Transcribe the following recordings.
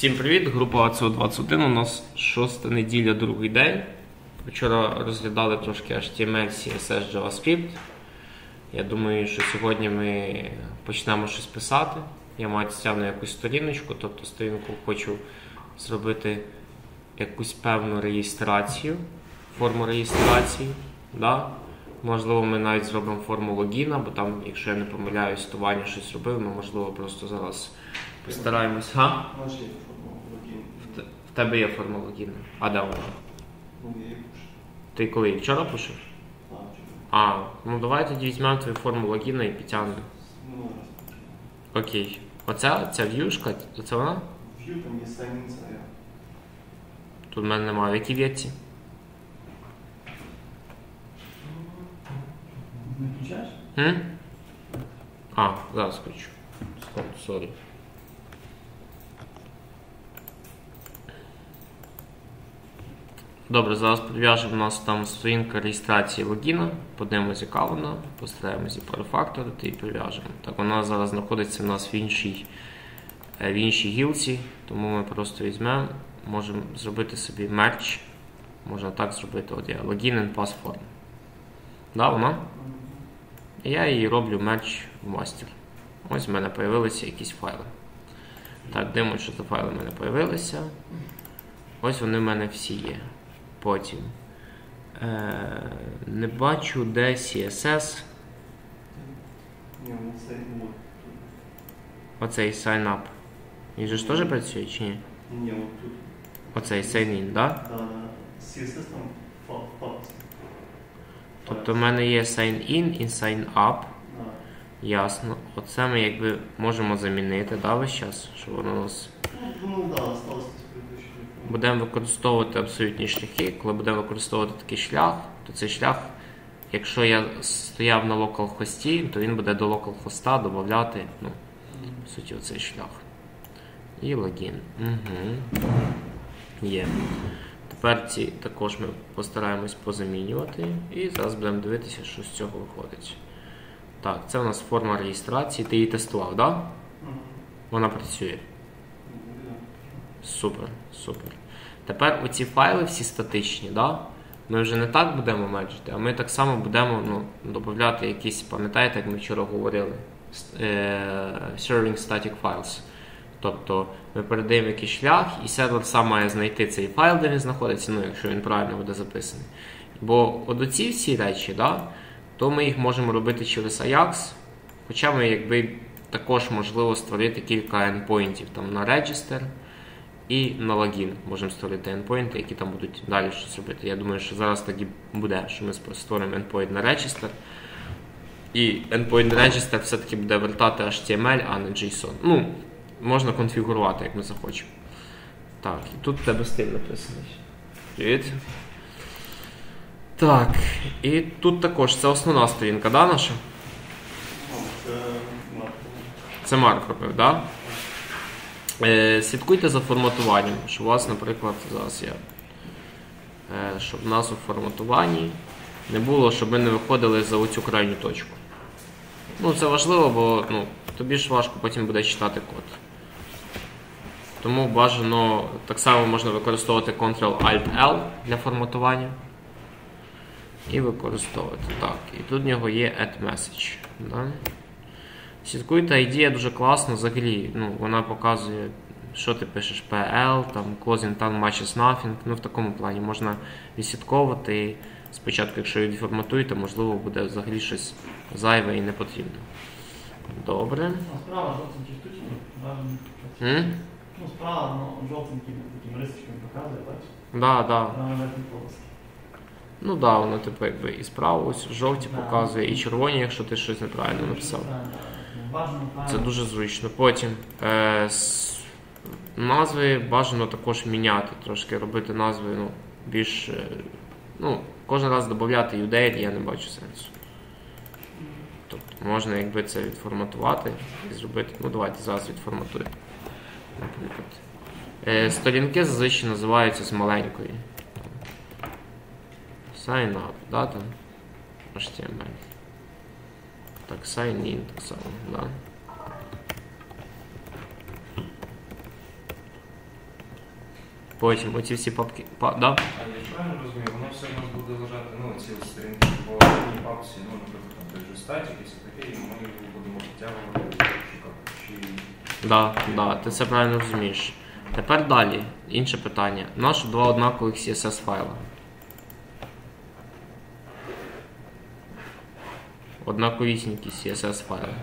Всім привіт! Група aco21, у нас 6 неділя, другий день. Вчора розглядали трошки HTML, CSS, JavaScript. Я думаю, що сьогодні ми почнемо щось писати. Я маю стягну якусь сторіночку, тобто сторінку хочу зробити якусь певну реєстрацію, форму реєстрації. Да? Можливо, ми навіть зробимо форму логіна, бо там, якщо я не помиляюсь, то Ваня щось робив, ми, можливо, просто зараз постараємось. Га? В тебе є форма логіна. А де вона? Ти коли? Вчора пишеш? А, ну давай тоді візьмемо твою форму логіна і підтягнемо. Окей. Оця в'юшка, це вона? В'ю там є сайнінця. Тут в мене немає. В якій в'єці? Не включаєш? А, зараз включу. Сорі. Добре, зараз прив'яжемо, у нас там сторінка реєстрації логіна, подивимося, яка вона, постараємося перефакторити і прив'яжемо. Так, вона зараз знаходиться у нас в іншій гілці, тому ми просто візьмемо, можемо зробити собі мерч, можна так зробити, от я, login and pass form. Да, вона? І я її роблю мерч в мастер. Ось в мене з'явилися якісь файли. Так, дивимося, що за файли в мене з'явилися. Ось вони в мене всі є. Потім не бачу, де CSS. Оцей sign up. Він же ж теж працює чи ні? Ні, от тут. Оцей sign in, так? Так, CSS там факт. Тобто в мене є sign in і sign up. Ясно. Оце ми якби можемо замінити, да, весь час, щоб воно у нас... Ну, так, осталось. Будемо використовувати абсолютні шляхи. Коли будемо використовувати такий шлях, то цей шлях, якщо я стояв на localhost, то він буде до localhost додати, ну, в суті, оцей шлях. І логін. Є. Тепер ці також ми постараємось позамінювати. І зараз будемо дивитися, що з цього виходить. Так, це у нас форма реєстрації. Ти її тестував, так? Да? Вона працює. Супер, супер. Тепер оці файли всі статичні, да? Ми вже не так будемо мерджити, а ми так само будемо додати якісь, пам'ятаєте, як ми вчора говорили, serving static files. Тобто ми передаємо якийсь шлях, і сервер сам має знайти цей файл, де він знаходиться, ну, якщо він правильно буде записаний. Бо от оці всі речі, да, то ми їх можемо робити через Ajax, хоча ми якби також можливо створити кілька endpointів там на register, і на логін можемо створити endpoinти, які там будуть далі щось робити. Я думаю, що зараз так і буде, що ми створимо endpoint на register. І endpoint register все-таки буде вертати HTML, а не JSON. Ну, можна конфігурувати, як ми захочемо. Так, і тут в тебе стиль написаний. Привіт. Так, і тут також, це основна сторінка, да, наша? Це Марк робив, да? Слідкуйте за форматуванням, щоб у вас, наприклад, зараз я, щоб у нас у форматуванні не було, щоб ми не виходили за оцю крайню точку. Ну, це важливо, бо тобі ж важко потім буде читати код. Тому бажано, так само можна використовувати Ctrl-Alt-L для форматування. І використовувати. Так, і тут в нього є add message. Да? Слідкуйте, ідея дуже класна, взагалі, вона показує, що ти пишеш, PL, там, closing time matches nothing, в такому плані можна відслідковувати, спочатку, якщо ви відформатуєте, можливо, буде взагалі щось зайве і не потрібно. Добре. Справа жовтенькі штучки, справа жовтенькими такими рисочками показує, бачиш? Так. Ну так, воно типу якби і справа ось жовті показує, і червоні, якщо ти щось неправильно написав. Це дуже зручно. Потім назви бажано також міняти, трошки робити назви більш, кожен раз додати UDL, я не бачу сенсу. Тобто можна якби це відформатувати і зробити, давайте зараз відформатуємо. Наприклад. Сторінки зазвичай називаються з маленької. Sign up, да, там, HTML. Так, sign in, так само, да. Потім оці всі папки. Да? А я правильно розумію, воно все у нас буде лежати, ну, ці сторінки по одній папці, ну, наприклад, там той же статік і все таке, і ми його будемо підтягувати, шукати. Да, ти це правильно розумієш. Тепер далі, інше питання. Наші два однакових CSS файла. Однаковісінькі CSS файли.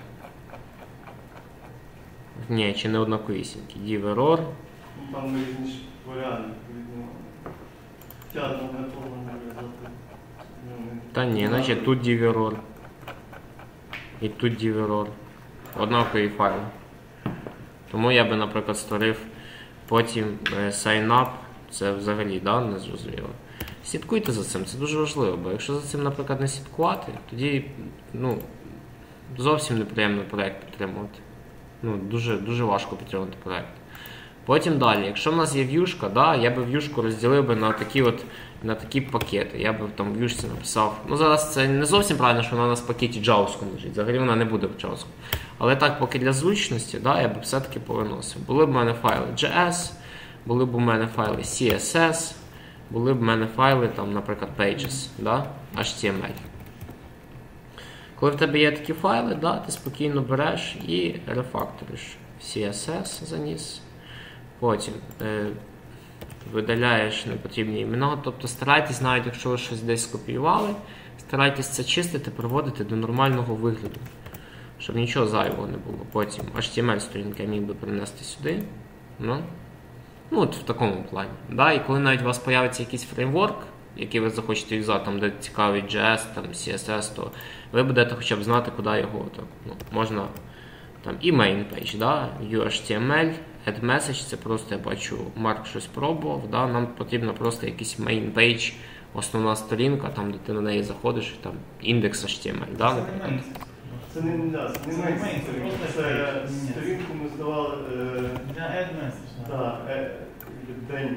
Ні, чи не однаковісінькі. Div error. Там різні варіанти, відповідно. Хоча одного методу нав'язати. Та ні, значить тут div error. І тут div error. Однакові файли. Тому я би, наприклад, створив потім sign-up. Це взагалі, да, не зрозуміло. Слідкуйте за цим, це дуже важливо, бо якщо за цим, наприклад, не слідкувати, тоді, ну, зовсім неприємно проєкт підтримувати. Ну, дуже важко підтримувати проєкт. Потім далі, якщо в нас є в'юшка, да, я би в'юшку розділив би на такі пакети. Я би там в в'юшці написав. Ну, зараз це не зовсім правильно, що вона у нас в пакеті JavaScript лежить. Взагалі вона не буде в JavaScript. Але так, поки для зручності, да, я б все-таки повиносив. Були б в мене файли JS, були б у мене файли CSS, були б в мене файли, там, наприклад, Pages, да, HTML. Коли в тебе є такі файли, да, ти спокійно береш і рефакториш. CSS заніс. Потім видаляєш непотрібні імена. Тобто старайтесь, навіть якщо ви щось десь скопіювали, старайтесь це чистити, приводити до нормального вигляду, щоб нічого зайвого не було. Потім HTML-сторінки я міг би принести сюди. Ну от в такому плані. Да? І коли навіть у вас з'явиться якийсь фреймворк, який ви захочете юзати, там, де цікавий JS, там, CSS, то ви будете хоча б знати, куди його. Так, ну, можна там і main page, да? UHTML, add message, це просто я бачу, Марк щось пробував, да? Нам потрібно просто якийсь main page, основна сторінка, там, де ти на неї заходиш, там, індекс HTML, да? Це не main сторінка, це сторінку ми здавали для add message. Так, день.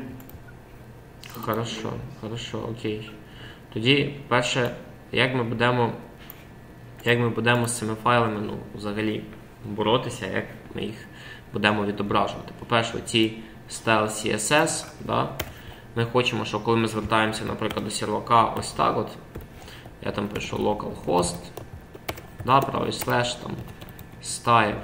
Хорошо, окей. Тоді, перше, як ми будемо з цими файлами, ну, взагалі боротися, як ми їх будемо відображувати. По-перше, ці style CSS, да, ми хочемо, що коли ми звертаємося, наприклад, до сервака ось так от, я там пишу localhost, да, правий слеш, там, style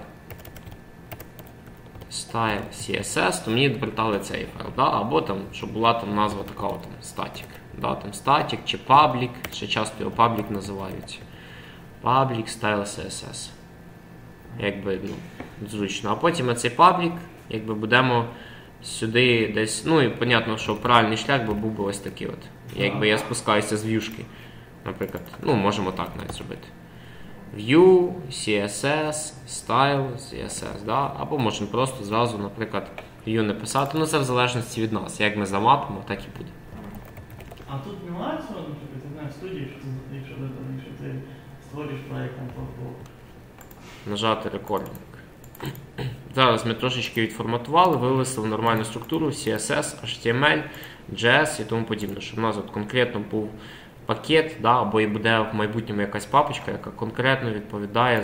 CSS, то мені вертали цей файл, да? Або там, щоб була там назва така от, там, static. Да? Там static чи public, ще часто його public називають. Public style CSS. Якби, ну, зручно. А потім цей public, якби будемо сюди десь, ну і понятно, що правильний шлях би був би ось такий от. Якби я спускаюся з в'юшки, наприклад, ну, можемо так навіть зробити. View, CSS, Style, CSS, да? Або можемо просто зразу, наприклад, View не писати. Ну це в залежності від нас. Як ми замапимо, так і буде. А тут немає цього, наприклад, я знаю, в студії, якщо ти створюєш проєкт там по Нажати рекординг. Зараз ми трошечки відформатували, вивели нормальну структуру, CSS, HTML, JS і тому подібне, щоб у нас от конкретно був пакет, да, або і буде в майбутньому якась папочка, яка конкретно відповідає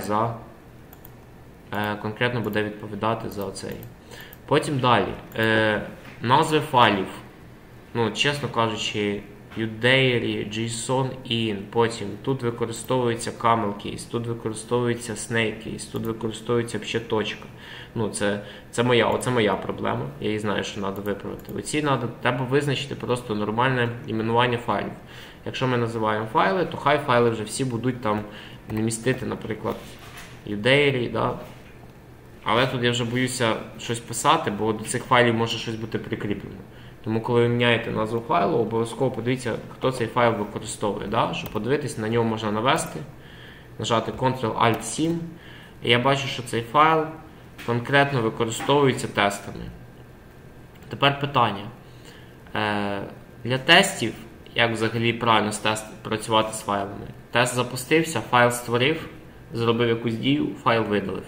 буде відповідати за оцей. Потім далі. Назви файлів. Ну, чесно кажучи, UDairy, JSON in, потім тут використовується camel case, тут використовується snake case, тут використовується ще точка. Ну, це моя проблема, я її знаю, що треба виправити. Оці треба визначити просто нормальне іменування файлів. Якщо ми називаємо файли, то хай файли вже всі будуть там не містити, наприклад, UDairy, да? Але тут я вже боюся щось писати, бо до цих файлів може щось бути прикріплено. Тому коли ви міняєте назву файлу, обов'язково подивіться, хто цей файл використовує. Да? Щоб подивитись, на нього можна навести, нажати Ctrl-Alt-7. І я бачу, що цей файл конкретно використовується тестами. Тепер питання. Для тестів, як взагалі правильно працювати з файлами? Тест запустився, файл створив, зробив якусь дію, файл видалив.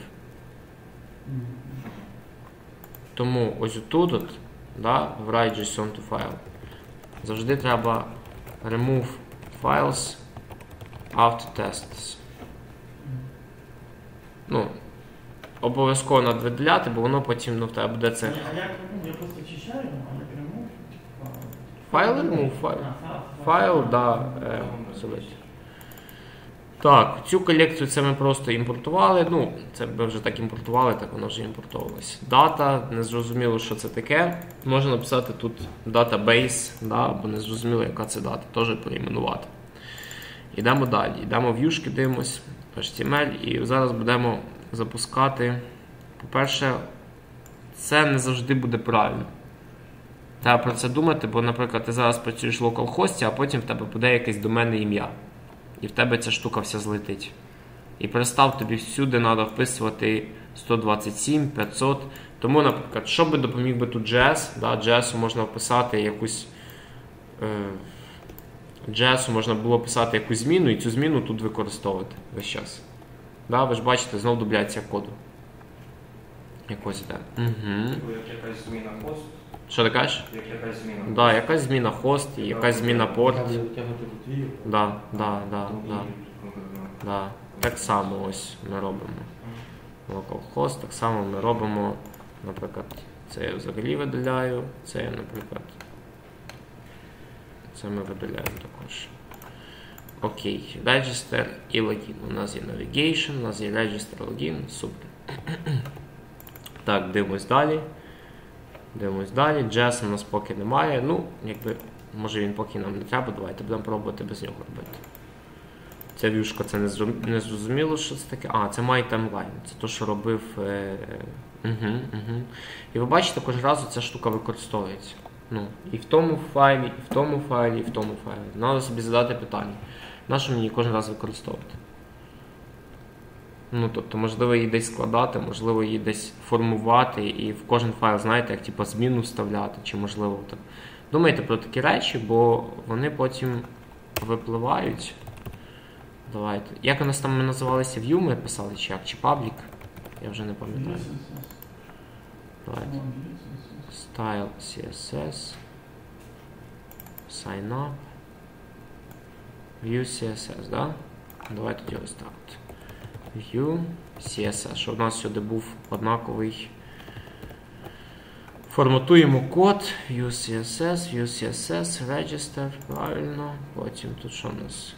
Тому ось тут, да, write JSON to file. Завжди треба remove files after tests. Ну, обов'язково треба видаляти, бо воно потім в тебе буде це. А як remove? Я просто очищаю, а як remove? Файл remove, файл, да, select. Так, цю колекцію це ми просто імпортували. Ну, це ми вже так імпортували, так воно вже імпортовувалось. Дата, не зрозуміло, що це таке. Можна написати тут database, да, бо не зрозуміло, яка це дата. Теж перейменувати. Йдемо далі. Йдемо в в'юшки, дивимось, HTML, і зараз будемо запускати. По-перше, це не завжди буде правильно. Треба про це думати, бо, наприклад, ти зараз працюєш в локалхості, а потім в тебе буде якесь доменне ім'я. І в тебе ця штука вся злетить. І представ, тобі всюди треба вписувати 127, 500. Тому, наприклад, що би допоміг би тут JS? Да, JS можна вписати якусь... JS можна було писати якусь зміну, і цю зміну тут використовувати весь час. Да, ви ж бачите, знову дубляція коду. Якось іде. Угу. Як якась зміна хост. Що ти кажеш? Як якась зміна. Да, якась зміна хост, і якась зміна порт. Да. Так само ось ми робимо. Localhost, так само ми робимо, наприклад, це я взагалі видаляю, це я, наприклад, це ми видаляємо також. Окей, Register і Login. У нас є Navigation, у нас є Register, Login, супер. Так, дивимось далі. JS у нас поки немає. Ну, якби, може він поки нам не треба, давайте будемо пробувати без нього робити. Ця в'юшка, це не зрозуміло, що це таке. А, це MyTimeline. Це те, що робив... І ви бачите, кожен разу ця штука використовується. Ну, і в тому файлі, і в тому файлі, і в тому файлі. Треба собі задати питання. Нащо мені кожен раз використовувати? Ну, тобто, можливо, її десь складати, можливо, її десь формувати і в кожен файл, знаєте, як типу, зміну вставляти, чи можливо так. Думайте про такі речі, бо вони потім випливають. Давайте. Як у нас там ми називалися? View ми писали, чи як? Чи Public? Я вже не пам'ятаю. Давайте. Style CSS. Sign up. View CSS, да? Давайте тоді ось так. View CSS, щоб у нас сюди був однаковий. Форматуємо код. View CSS, Register, правильно. Потім тут що у нас?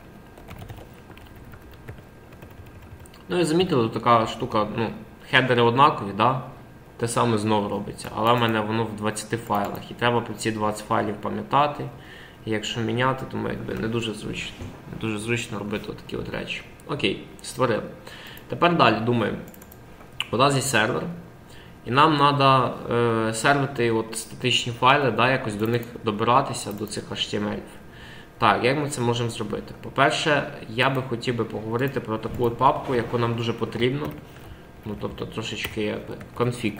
Ну і замітили, тут така штука, ну, хедери однакові, да? Те саме знову робиться, але в мене воно в 20 файлах. І треба про ці 20 файлів пам'ятати. І якщо міняти, то якби не дуже зручно. Не дуже зручно робити такі от речі. Окей, створили. Тепер далі думаємо. У нас є сервер. І нам треба сервити от статичні файли, да, якось до них добиратися, до цих HTML. Так, як ми це можемо зробити? По-перше, я би хотів би поговорити про таку от папку, яку нам дуже потрібно. Ну, тобто, трошечки якби config.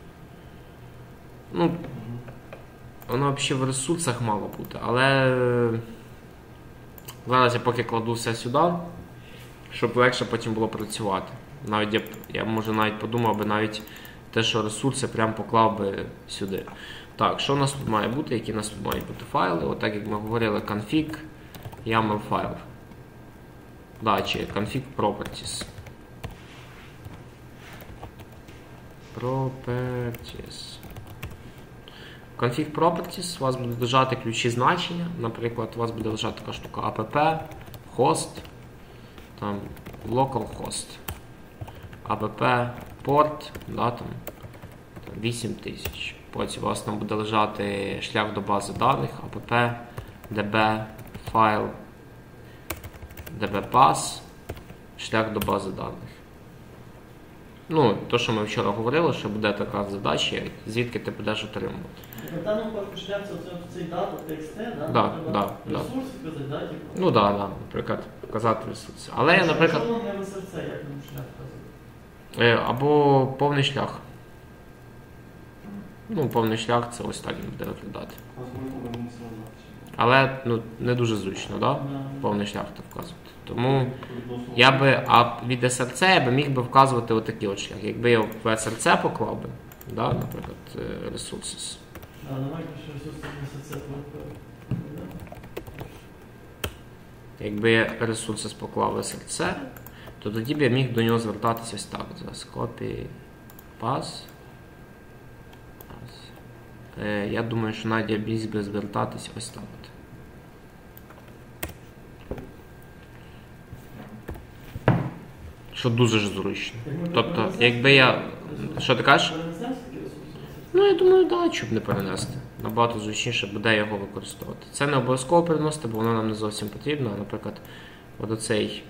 Ну, воно взагалі в ресурсах мало бути, але зараз я поки кладу все сюди, щоб легше потім було працювати. Навіть я може навіть подумав би навіть те, що ресурси прям поклав би сюди. Так, що у нас тут має бути? Які у нас тут мають бути файли? Отак, як ми говорили, config, YAML файл. Да, чи config properties. Config properties, у вас буде лежати ключі значення. Наприклад, у вас буде лежати така штука app, host, там localhost, app, port, да, там 8000. Потім у вас там буде лежати шлях до бази даних, app, db, файл, db-pass, шлях до бази даних. Ну, то, що ми вчора говорили, що буде така задача, звідки ти будеш отримувати. В даному випадку шлях це цей дата, TXT, да? Да. Ресурси вказати, да? Ну так, наприклад, вказати ресурси. Але я, наприклад... Що воно не в СРЦ, як нам шлях вказати? Або повний шлях. Ну, повний шлях це ось так він буде виглядати. Але не дуже зручно, да? Повний шлях так вказувати. Тому я би, від СРЦ я би міг би вказувати отакий от шлях. Якби я в СРЦ поклав би, да, наприклад, resources. Якби я resources поклав в СРЦ, то тоді б я міг до нього звертатися ось так. Зараз copy, pass. Я думаю, що Надя міг би звертатись ось так от. Що дуже ж зручно. Тобто, якби я... Що ти кажеш? Ну, я думаю, да, щоб не перенести. Набагато зручніше буде його використовувати. Це не обов'язково переносити, бо воно нам не зовсім потрібно. Наприклад, от оцей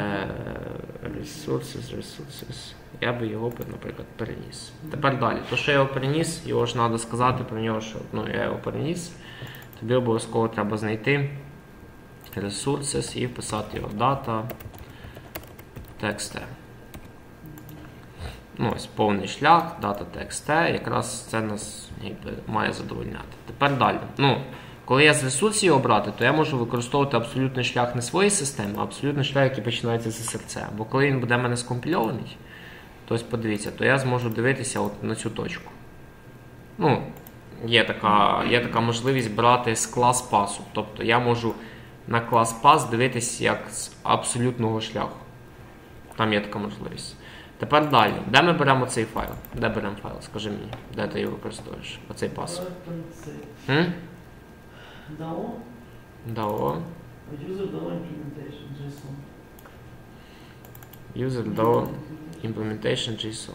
resources, я би його, наприклад, переніс. Тепер далі. То, що я його переніс, його ж треба сказати про нього, що я його переніс. Тобі обов'язково треба знайти resources і вписати його data, txt. Ну, ось повний шлях, data txt, якраз це нас має задовольняти. Тепер далі. Ну, коли я з ресурсів його брати, то я можу використовувати абсолютний шлях не своєї системи, а абсолютний шлях, який починається з серця. Бо коли він буде в мене скомпільований, то ось подивіться, то я зможу дивитися от на цю точку. Ну, є така можливість брати з клас пасу. Тобто я можу на клас пас дивитися як з абсолютного шляху. Там є така можливість. Тепер далі. Де ми беремо цей файл? Де беремо файл? Скажи мені, де ти його використовуєш? Оцей пас. DAO. DAO. User DAO implementation JSON. User DAO implementation JSON.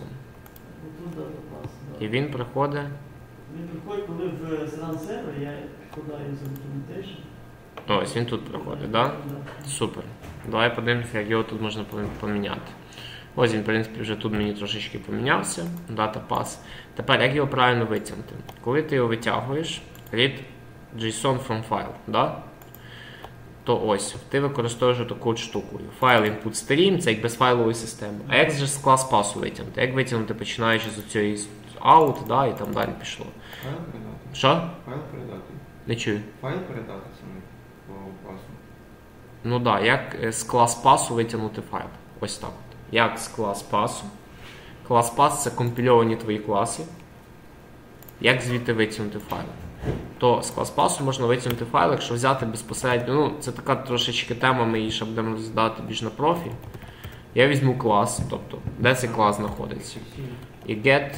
І він приходить. Він приходить, коли в run server я вкладаю user implementation. Ось він тут приходить, так? Да? Супер. Давай подивимося, як його тут можна поміняти. Ось він, в принципі, вже тут мені трошечки помінявся. Data pass. Тепер, як його правильно витягнути? Коли ти його витягуєш, read JSON from file, да? То ось, ти використовуєш таку штуку. Файл input stream, це як безфайлової системи. А як же з клас пасу витягнути? Як витягнути, починаючи з цієї out, да, і там далі пішло? Файл передати. Що? Файл передати. Не чую. Файл передати саме по пасу. Ну так, да, як з клас пасу витягнути файл? Ось так. Як з клас пасу. Клас пас – це компільовані твої класи. Як звідти витягнути файл? То з клас пасу можна витягнути файл, якщо взяти безпосередньо. Ну, це така трошечки тема, ми її ще будемо розглядати більш на профі. Я візьму клас, тобто, де цей клас знаходиться. І get,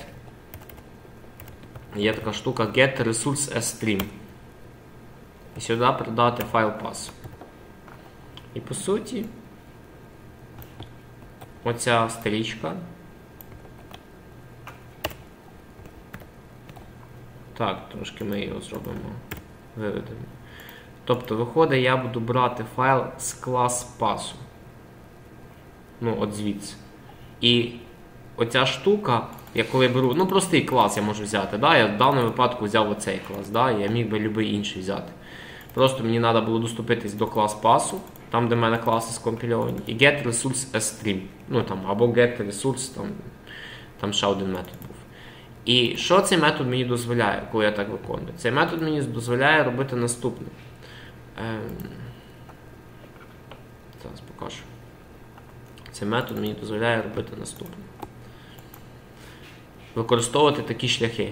є така штука get resource as stream. І сюди передати файл пас. І по суті, оця стрічка. Так, трошки ми його зробимо, виведемо. Тобто, виходить, я буду брати файл з клас пасу. Ну, от звідси. І оця штука, я коли беру, ну, простий клас я можу взяти, да? Я в даному випадку взяв оцей клас, да? Я міг би будь-який інший взяти. Просто мені треба було доступитись до клас пасу, там, де в мене класи скомпільовані, і get resource as stream. Ну, там, або get resource, там ще один метод був. І що цей метод мені дозволяє, коли я так виконую? Цей метод мені дозволяє робити наступне. Зараз покажу. Цей метод мені дозволяє робити наступне. Використовувати такі шляхи.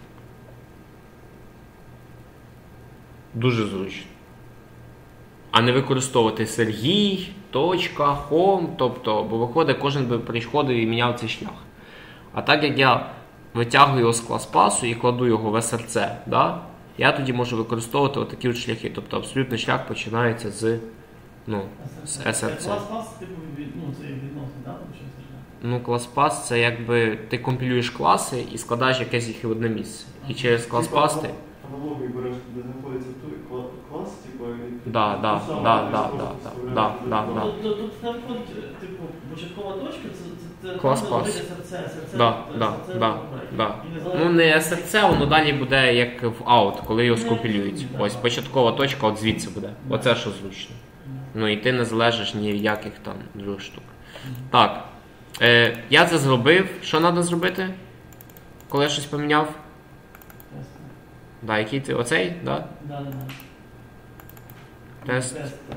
Дуже зручно. А не використовувати Сергій, точка, home, тобто, бо виходить, кожен би приходив і міняв цей шлях. А так як я витягую його з клас пасу і кладу його в SRC, да, я тоді можу використовувати отакі от шляхи. Тобто абсолютний шлях починається з, ну, з SRC. Клас пас, типу, ну, це відносно, так? Ну, клас пас це якби ти компілюєш класи і складаєш якесь їх в одне місце. І через клас пас ти... Аналогію береш, де знаходиться клас, типу, і... Да. Тут там входить, типу, початкова точка, це клас там, пас. SRC. Ну, не SRC, воно далі буде як в out, коли його скомпілюють. Ось, початкова точка от звідси буде. Оце що зручно. Ну, і ти не залежиш ніяких там других штук. Так. Я це зробив. Що треба зробити? Коли я щось поміняв? Да, який ти? Оцей? Да? Да. Тест.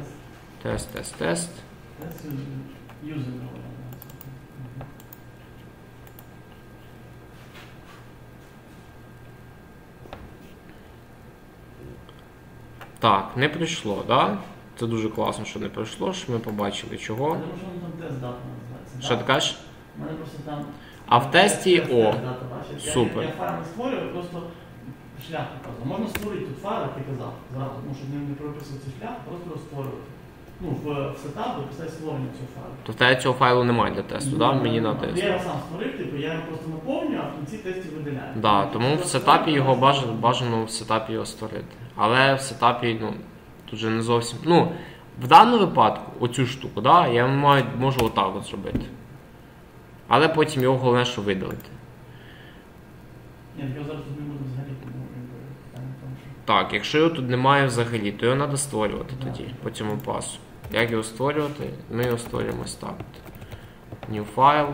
Так, не прийшло, да? Це дуже класно, що не пройшло, що ми побачили чого. Тому що там тест дата називається. Що ти кажеш? У мене просто там... А в тесті, о, дата, супер. Я файл не створюю, просто шлях показував. Можна створити тут файл, як я казав, зразу, тому що не прописувати шлях, просто його створювати. Ну, в сетап дописати створення цього файлу. Тобто цього файлу немає для тесту, так? Мені на тест. Я його сам створив, типу, я його просто наповнюю, а в кінці тестів виділяю. Да, тому в сетапі його бажано в сетапі його створити. Але в сетапі, ну, тут же не зовсім. Ну, в даному випадку, оцю штуку, да, я можу отак от зробити. Але потім його головне, що видалити. Ні, його зараз тут не буде взагалі, тому що... Так, якщо його тут немає взагалі, то його треба створювати тоді, по цьому пасу. Як його створювати? Ми його створюємо ось так. New file.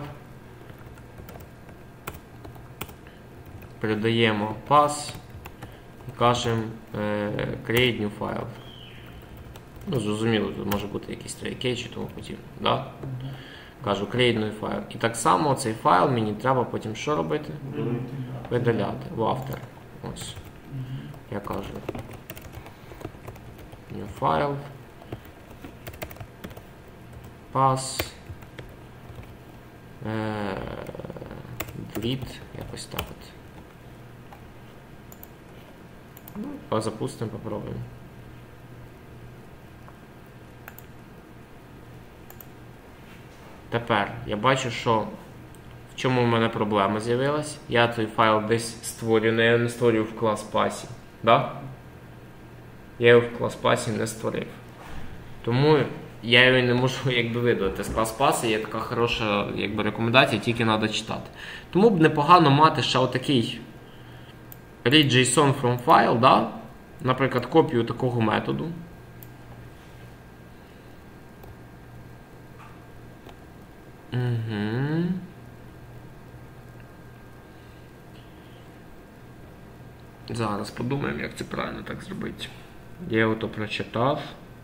Передаємо пас і кажемо create new file. Ну, зрозуміло, тут може бути якийсь трейкей чи тому подібне. Да? Кажу create new file. І так само цей файл мені треба потім що робити? Видаляти в автор. Ось. Я кажу new file. Pass. Delete. Якось так от. Ну, запустимо, попробуємо. Тепер я бачу, що в чому в мене проблема з'явилась. Я той файл десь створюю, але я не створюю в клас-пасі. Да? Я його в клас-пасі не створив. Тому я його не можу якби видалити. З клас-пасу є така хороша якби, рекомендація, тільки треба читати. Тому б непогано мати ще отакий read JSON from file, да? Наприклад, копію такого методу. Угу. Зараз подумаємо, як це правильно так зробити. Я його то прочитав.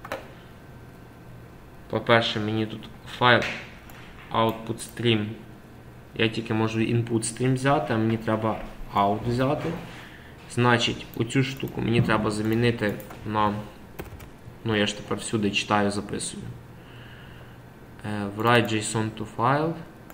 По-перше, мені тут файл output stream. Я тільки можу input stream взяти, а мені треба out взяти. Значить, оцю штуку мені треба замінити на... Ну, я ж тепер всюди читаю, записую. Write JSON to file.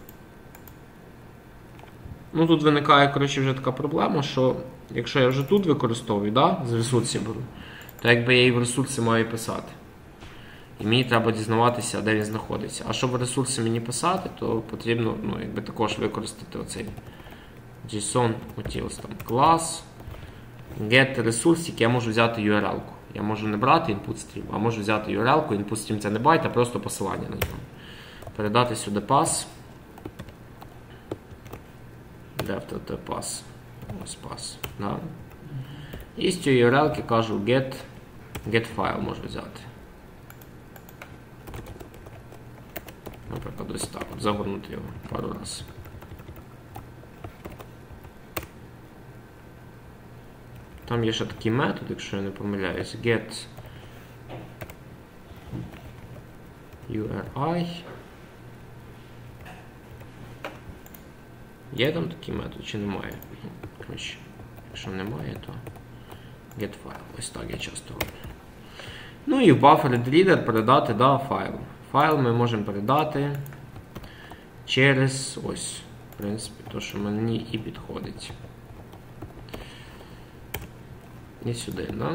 Ну, тут виникає, коротше, вже така проблема, що якщо я вже тут використовую, да, з ресурсів беру, то якби я і в ресурси маю писати. І мені треба дізнаватися, де він знаходиться. А щоб ресурси мені писати, то потрібно, ну, якби також використати оцей JSON utils, там, клас, get ресурсик, я можу взяти URL-ку. Я можу не брати input stream, а можу взяти URL-ку, input stream це не байт, а просто посилання на нього. Передати сюди пас. Де в тут пас? Ось пас. Да. І з цієї URL-ки кажу get file можу взяти. Наприклад, ось так. От, загорнути його пару разів. Там є ще такий метод, якщо я не помиляюсь, get URI. Є там такий метод чи немає? Коротше, якщо немає, то get file. Ось так я часто роблю. Ну і в buffered reader передати, да, файл. Файл ми можемо передати через ось, в принципі, то, що мені і підходить. І сюди, да?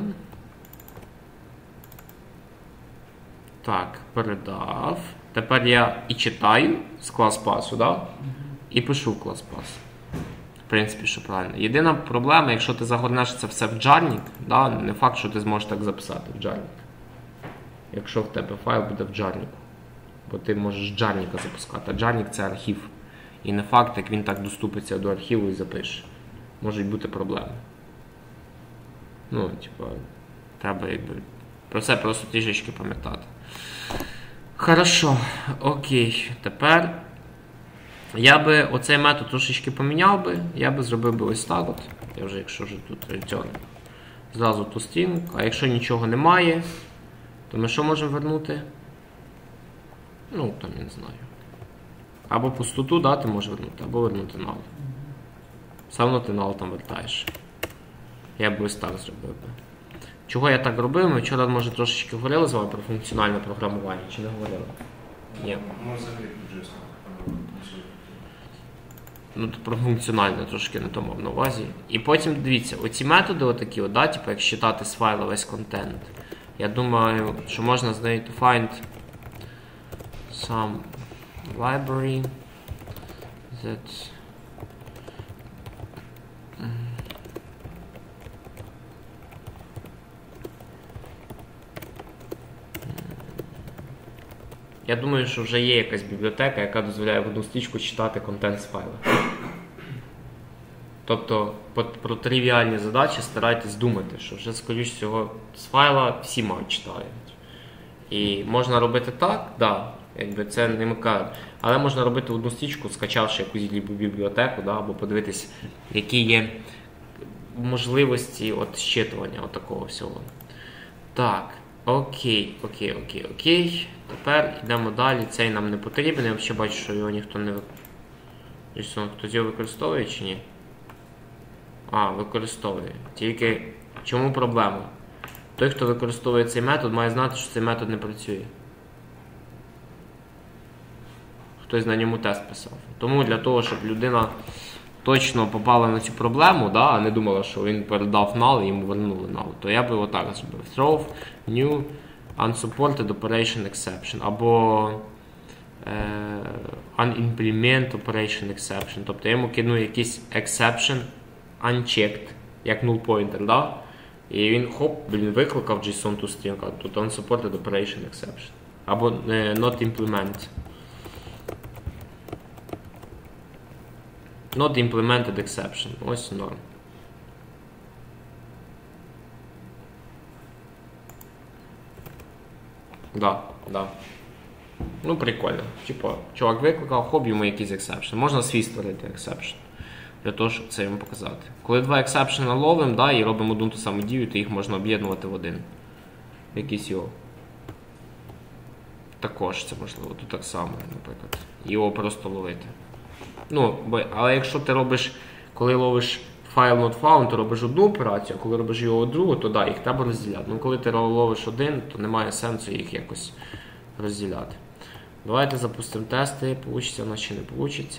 Так, передав. Тепер я і читаю з клас-пасу, да? І пишу в клас-пас. В принципі, що правильно. Єдина проблема, якщо ти загорнеш це все в джарник, да? Не факт, що ти зможеш так записати в джарник. Якщо в тебе файл буде в джарнику. Бо ти можеш джарника запускати. А джарник – це архів. І не факт, як він так доступиться до архіву і запише. Можуть бути проблеми. Ну, типа, треба якби про це просто трішечки пам'ятати. Хорошо, окей. Тепер я би оцей метод трошечки поміняв би. Я би зробив би ось так от. Я вже, якщо вже тут return, зразу ту стрінг. А якщо нічого немає, то ми що можемо вернути? Ну, там, я не знаю. Або пустоту, да, ти можеш вернути, або вернути null. Все одно ти null там вертаєш. Я б ось так зробив би. Чого я так робив? Ми вчора, може, трошечки говорили з вами про функціональне програмування, чи не говорили? Ні. Ми взагалі тут Ну, про функціональне трошки не то мав на увазі. І потім, дивіться, оці методи отакі, да, типу, як считати з файла весь контент. Я думаю, що можна з нею to find some library that я думаю, що вже є якась бібліотека, яка дозволяє в одну стрічку читати контент з файла. Тобто, про тривіальні задачі старайтесь думати, що вже, скоріш всього, з файла всі мають читають. І можна робити так, да, якби це не кажуть, але можна робити одну стрічку, скачавши якусь бібліотеку, да, або подивитись, які є можливості от щитування от такого всього. Так, окей. Тепер йдемо далі, цей нам не потрібен, я взагалі бачу, що його ніхто не використовує. Хтось його використовує чи ні? А, використовує. Тільки чому проблема? Той, хто використовує цей метод, має знати, що цей метод не працює. Хтось на ньому тест писав. Тому для того, щоб людина точно попала на цю проблему, да, а не думала, що він передав null і йому вернули null, то я би отак зробив. Throw new unsupported operation exception або unimplement operation exception. Тобто я йому кину якийсь exception unchecked, як null pointer, да? І він викликав JSON to string, тут unsupported operation exception. Або not implement. Not implemented exception. Ось норм. Да. Ну, прикольно. Типа, чувак викликав, йому якийсь exception. Можна свій створити exception. Для того, щоб це йому показати. Коли два ексепшена ловимо, да, і робимо одну ту саму дію, то їх можна об'єднувати в один. Якийсь його. Також це можливо. Тут так само, наприклад. Його просто ловити. Ну, але якщо ти робиш, коли ловиш файл not found, то робиш одну операцію, а коли робиш його другу, то да, їх треба розділяти. Ну, коли ти ловиш один, то немає сенсу їх якось розділяти. Давайте запустимо тести, получиться у нас чи не получиться.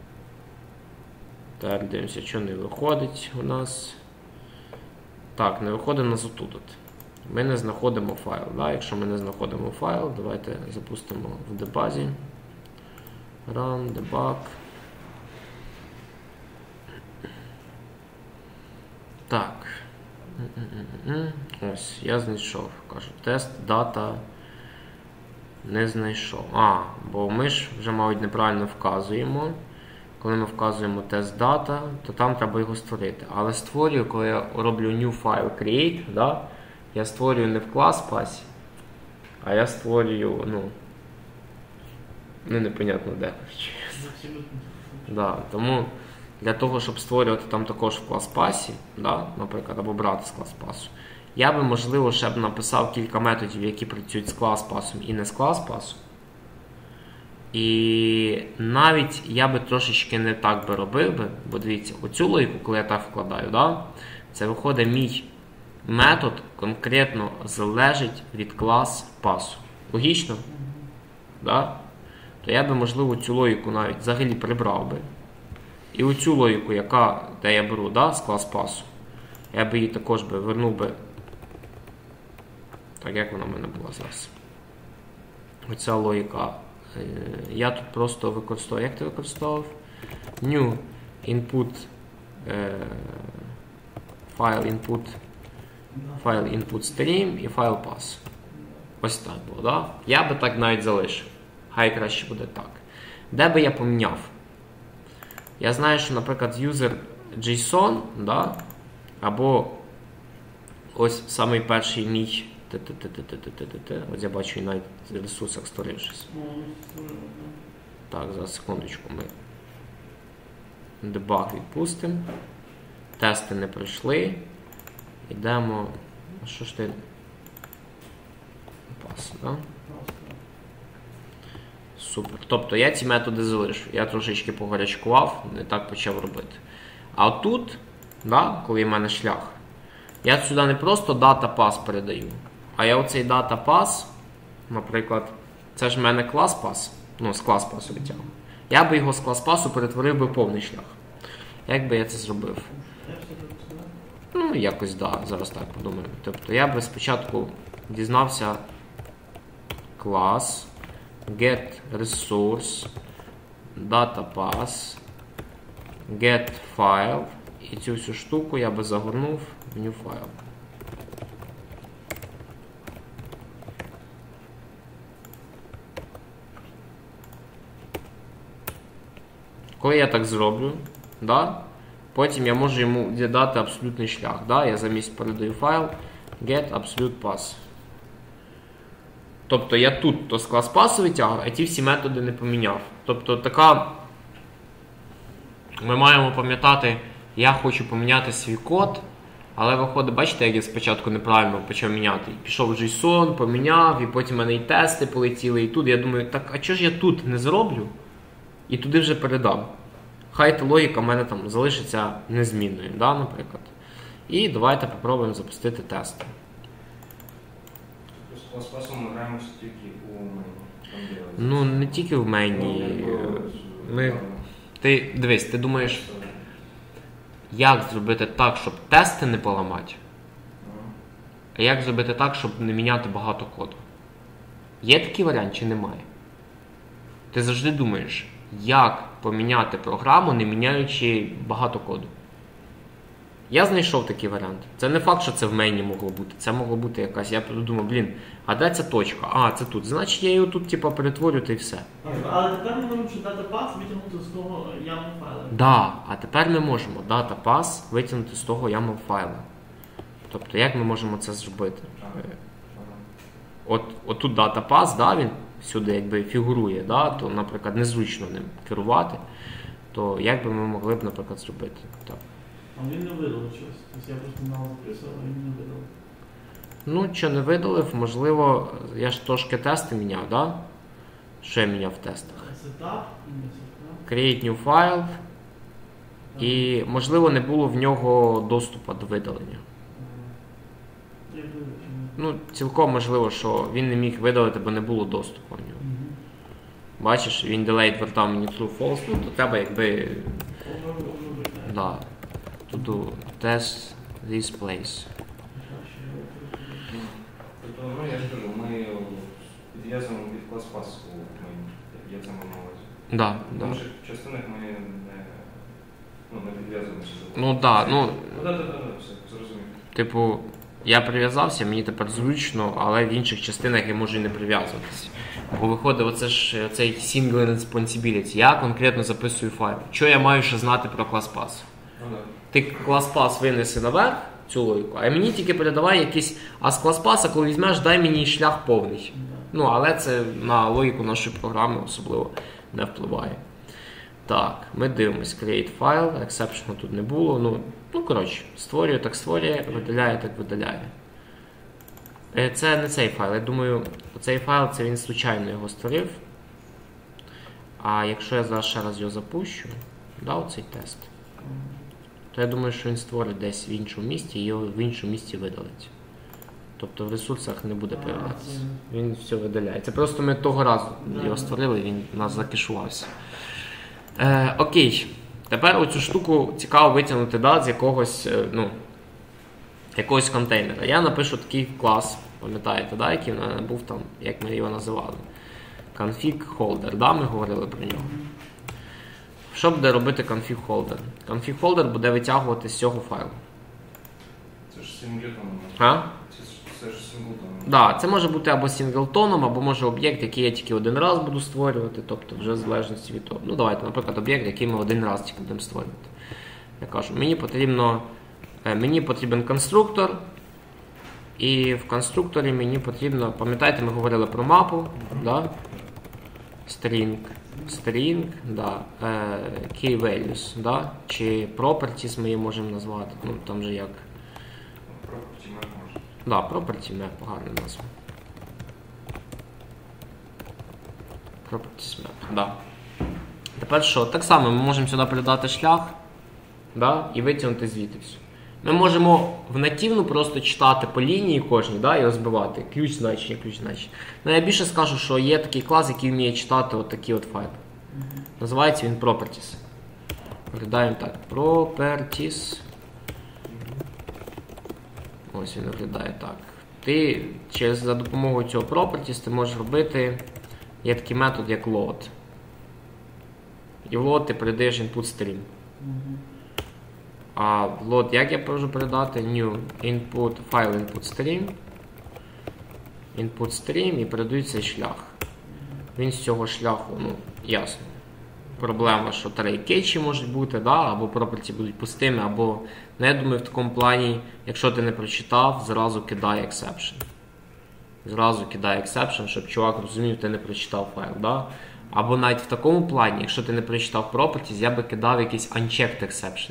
Так, дивимося, що не виходить у нас. Так, не виходить у нас отут. Ми не знаходимо файл. Да? Якщо ми не знаходимо файл, давайте запустимо в дебазі. Run, debug. Так. Ось, я знайшов. Кажу, тест, дата не знайшов. Бо ми ж вже, мабуть, неправильно вказуємо. Коли ми вказуємо тест data, то там треба його створити. Але створюю, коли я роблю new file create, да, я створюю не в клас пасі, а я створюю, непонятно де. Да, тому для того, щоб створювати там також в клас пасі, да, наприклад, або брати з клас пасу, я би, можливо, ще б написав кілька методів, які працюють з клас пасом і не з клас пасом. І навіть я би трошечки не так би робив би, бо дивіться, оцю логіку, коли я так вкладаю, да, це виходить мій метод конкретно залежить від клас пасу. Логічно? Да? То я би, можливо, цю логіку навіть взагалі прибрав би. І оцю логіку, де я беру, да, з клас пасу, я би її також би вернув би, так як вона в мене була зараз. Оця логіка. Я тут просто використовую, як ти використовував? New input file input stream і file pass. Ось так було, да? Я би так навіть залишив. Хай краще буде так. Де би я поміняв? Я знаю, що, наприклад, user JSON, да? Або ось самий перший мій. Ось я бачу, і навіть в ресурсах створив щось. Так, зараз секундочку, ми дебаг відпустимо. Тести не пройшли. Йдемо. Що ж ти? Пас, да? Супер. Тобто я ці методи залишу. Я трошечки погарячкував, не так почав робити. А тут, да, коли в мене шлях, я сюди не просто data pass передаю, а я оцей data pass, наприклад, це ж в мене клас pass, з клас пасу витягну. я би його з клас-пасу перетворив би в повний шлях. Як би я це зробив? Ну, якось, да, зараз так подумаю. Тобто я би спочатку дізнався клас, get resource, data pass, get file, і цю всю штуку я би загорнув в new file. Коли я так зроблю, да, потім я можу йому дати абсолютний шлях. Да, я замість передаю файл get absolute pass. Тобто я тут то з клас пасу витягую, а ті всі методи не поміняв. Тобто така, ми маємо пам'ятати, я хочу поміняти свій код, але виходить, бачите, як я спочатку неправильно почав міняти. Пішов в JSON, поміняв, і потім в мене і тести полетіли, і тут я думаю, так, а чого ж я тут не зроблю? І туди вже передам. Хай та логіка в мене там залишиться незмінною, да, наприклад. І давайте попробуємо запустити тести. З клас-пасом ми граємо тільки у мені. Ну, не тільки в мені. Ти, дивись, ти думаєш, як зробити так, щоб тести не поламати, а як зробити так, щоб не міняти багато коду? Є такий варіант чи немає? Ти завжди думаєш, як поміняти програму, не міняючи багато коду. Я знайшов такий варіант. Це не факт, що це в мейні могло бути. Це могло бути якась, я подумав, блін, а де ця точка? А, це тут. Значить, я її тут типу, перетворю, та й все. Але тепер ми можемо data pass витягнути з того YAML файла. Да, а тепер ми можемо data pass витягнути з того YAML файла. Тобто, як ми можемо це зробити? От тут data pass, да, він сюди якби фігурує, да, то, наприклад, незручно ним керувати, то як би ми могли б, наприклад, зробити? Так. А він не видалив щось. Тобто я просто мало записував, а він не видалив. Ну, що не видалив, можливо, я ж трошки тести міняв, да? Що я міняв в тестах? Setup, setup. Create new file. І, можливо, не було в нього доступу до видалення. Ну, цілком можливо, що він не міг видалити, бо не було доступу в нього. Бачиш, він delayed вертав мені true false, ну, то треба якби... Да. To do test this place. Тобто, ну, я ж кажу, ми підв'язуємо від клас-пасу, я це мав на увазі. Да, В да. інших частинах ми не підв'язуємося. Ну, да, ну... Все, зрозумів. Типу, я прив'язався, мені тепер зручно, але в інших частинах я можу і не прив'язуватися. Бо виходить оце ж цей single responsibility. Я конкретно записую файл. Що я маю ще знати про клас-пас? Ти клас-пас винеси наверх, цю логіку, а мені тільки передавай якийсь, а з клас-паса, коли візьмеш, дай мені шлях повний. Ну, але це на логіку нашої програми особливо не впливає. Так, ми дивимось, create file, exception тут не було, ну коротше, створює, так створює, видаляє, так видаляє. Це не цей файл, я думаю, цей файл, це він случайно його створив. А якщо я зараз ще раз його запущу, да, оцей тест, то я думаю, що він створить десь в іншому місці і його в іншому місці видалить. Тобто в ресурсах не буде появлятися. Він все видаляє. Це просто ми того разу його створили, він у нас закешувався. Окей. Тепер оцю штуку цікаво витягнути, да, з якогось контейнера. Я напишу такий клас, пам'ятаєте, да, який в мене був там, як ми його називали. Config holder, да, ми говорили про нього. Що буде робити config holder? Config holder буде витягувати з цього файлу. Це ж синглтоном. А? Це ж синглтоном. Да, це може бути або синглтоном, або може об'єкт, який я тільки один раз буду створювати, тобто вже в залежності від того. Ну давайте, наприклад, об'єкт, який ми один раз тільки будемо створювати. Я кажу, мені потрібен конструктор, і в конструкторі мені потрібно, пам'ятаєте, ми говорили про мапу, да? String, да, key values, да? Чи properties ми її можемо назвати, ну там же як. Property map може. Да, property map, гарна назва. Properties map, да. Тепер що? Так само ми можемо сюди передати шлях, да, і витягнути звідти все. Ми можемо в нативну просто читати по лінії кожній, да, і розбивати ключ значення. Ну, я більше скажу, що є такий клас, який вміє читати от такі от файли. Називається він Properties. Виглядаємо так. Properties. Ось він виглядає так. Ти за допомогою цього Properties ти можеш робити, є такий метод, як load. І в load ти передаєш input stream. А в load як я можу передати? New input, file input stream. Input stream і передають цей шлях. Він з цього шляху, ну, ясно. Проблема, що трей-кетчі можуть бути, да? Або property будуть пустими, або, ну, я думаю, в такому плані, якщо ти не прочитав, зразу кидай exception. Зразу кидай exception, щоб чувак розумів, ти не прочитав файл. Да? Або навіть в такому плані, якщо ти не прочитав properties, я би кидав якийсь unchecked exception.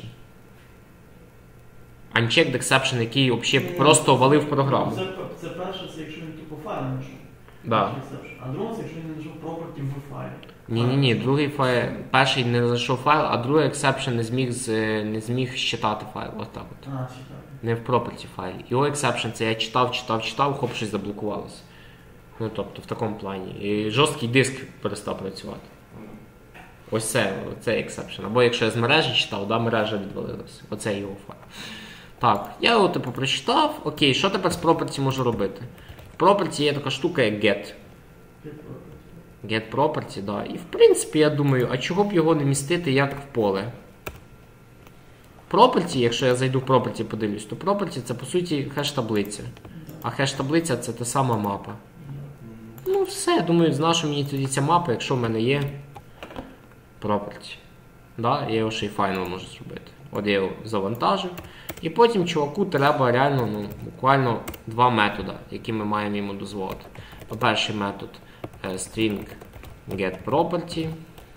Unchecked exception, який взагалі просто валив програму. Це перше, це якщо він тупо файл не знайшов. Да. А друге, це якщо він не знайшов property в файлі. Ні, другий файл, перший не знайшов файл, а другий exception не зміг считати файл. Отак от. Не в property файлі. Його exception це я читав, хоп, щось заблокувалося. Ну, тобто, в такому плані. І жорсткий диск перестав працювати. Ось це, оцей exception. Або якщо я з мережі читав, да, мережа відвалилася. Оце його файл. Так, я його типу прочитав. Окей, що тепер з property можу робити? В property є така штука, як get. Get property, да. І в принципі, я думаю, а чого б його не містити як в поле? Property, якщо я зайду в property і подивлюсь, то property це по суті хеш-таблиця. А хеш-таблиця це та сама мапа. Ну все, думаю, з нашого мені тоді ця мапа, якщо в мене є property. Да? Я його ще й final можу зробити. От я його завантажив. І потім чуваку треба реально, ну, буквально два методи, які ми маємо йому дозволити. По-перше, метод string get property.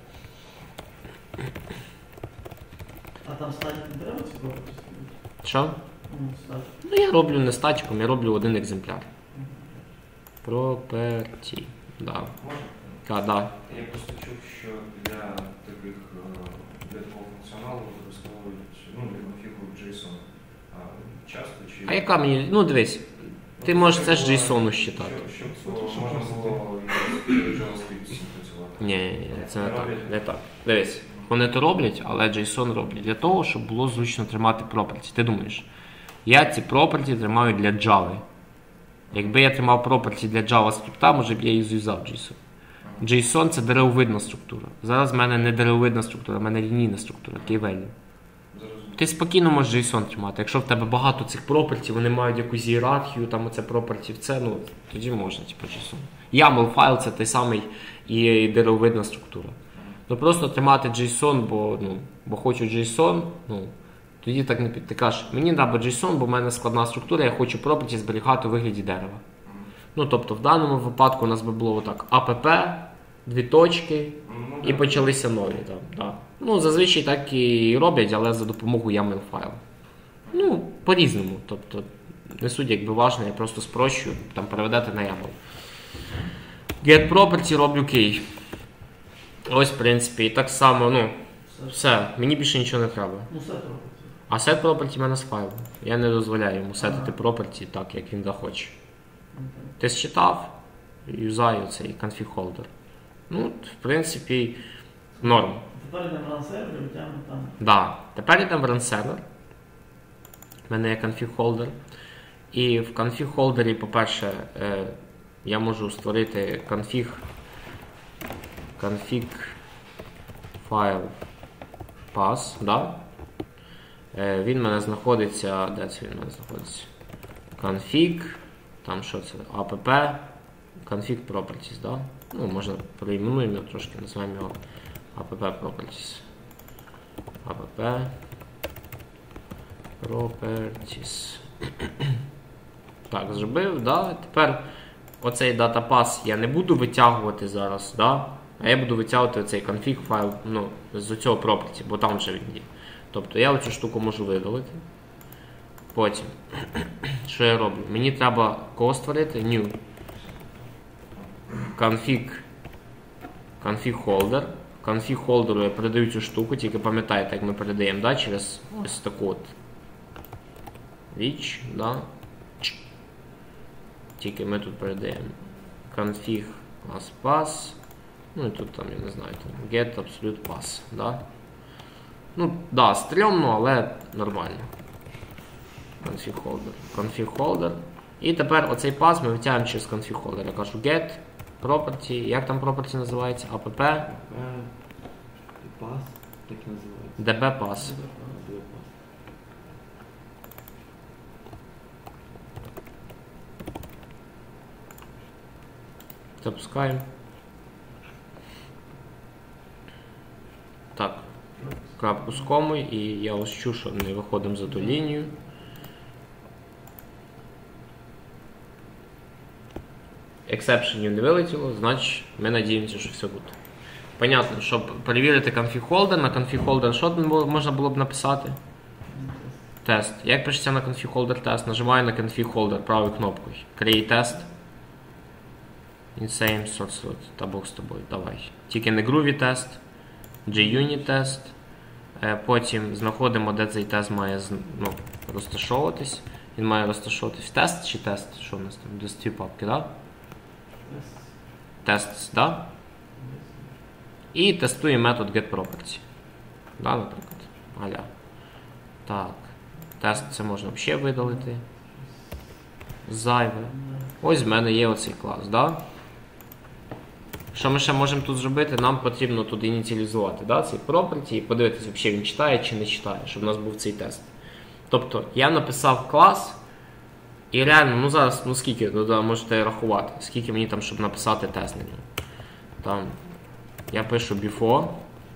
А там статік не треба ці property? Що? Ну, я роблю не статіком, я роблю один екземпляр. Property. Да. Можна? Да. Я просто чув, що для такого функціоналу використовують, ну, для конфігу JSON. Часто чи... А яка мені, ну дивись, ти можеш це ж JSON считати. Щоб можна було JavaScript працювати. Ні, це не так. Не так. Дивись, вони то роблять, але JSON роблять для того, щоб було зручно тримати property. Ти думаєш, я ці property тримаю для Java. Якби я тримав property для JavaScript, може б я і зюзав JSON. JSON – це деревовидна структура. Зараз в мене не деревовидна структура, в мене лінійна структура, key-value. Ти спокійно можеш JSON тримати. Якщо в тебе багато цих property, вони мають якусь ієрархію, там оце property в це, ну, тоді можна, типу, JSON. YAML файл – це той самий і деревовидна структура. Ну, просто тримати JSON, бо хочу JSON, ну, тоді так не ти кажеш, мені треба JSON, бо в мене складна структура, я хочу property зберігати у вигляді дерева. Ну, тобто, в даному випадку у нас би було отак, app, дві точки, і почалися нові. Там, да. Ну, зазвичай так і роблять, але за допомогою YAML файлу. Ну, по-різному. Тобто, не суть якби важно, я просто спрощую, там переведете на YAML. Get property роблю key. Ось, в принципі, і так само, ну, все, мені більше нічого не треба. Ну, set property. А set property в мене з файлу. Я не дозволяю йому сетити property так, як він захоче. Ти считав, юзаю цей config holder. Ну, в принципі, норм. Тепер йдемо в run server і витягнемо там. Да. Тепер йдемо в run server. У мене є config holder. І в config holder, по-перше, я можу створити config file pass. Да? Він в мене знаходиться. Де це він в мене знаходиться? Config. Там що це? app. Config properties, да? Ну, можна переіменуємо його трошки, називаємо його app properties. App properties. Так, зробив, да? Тепер оцей datapass я не буду витягувати зараз, да? А я буду витягувати цей config файл, ну, з цього property, бо там вже він є. Тобто я оцю штуку можу видалити. Потім, що я роблю? Мені треба кого створити? New. Config holder. Config holder я передаю цю штуку, тільки пам'ятаєте, як ми передаємо, да, через ось таку от річ, да. Тільки ми тут передаємо config pass. Ну і тут там, я не знаю, там get absolute pass, да? Ну, да, стрьомно, але нормально. Config holder. Config holder. І тепер оцей pass ми витягуємо через config holder. Я кажу get property. Як там property називається? app? Pass. Так і називається. db pass. Запускаємо. Так. Крапку з комою, і я ось чую, що не виходимо за ту лінію. Ексепшенів не вилетіло, значить ми надіємося, що все буде. Понятно, щоб перевірити config holder, на config holder що можна було б написати? Тест. Як пишеться на config holder тест? Нажимаю на config holder правою кнопкою. Create test. Insane source root. Та Бог з тобою, давай. Тільки не groovy тест. JUnit тест. Потім знаходимо, де цей тест має розташовуватись. Він має розташовуватись в тест чи тест? Що у нас там? Десь дві папки, так? Да? Тест, да? І тестуємо метод getProperty. Да, наприклад. Аля. Так. Тест це можна взагалі видалити. Зайве. Ось в мене є оцей клас, да? Що ми ще можемо тут зробити? Нам потрібно тут ініціалізувати, да, цей property і подивитися, взагалі він читає чи не читає, щоб у нас був цей тест. Тобто, я написав клас, і реально, ну зараз, ну скільки, можете рахувати, скільки мені там, щоб написати тест на нього. Там, я пишу before.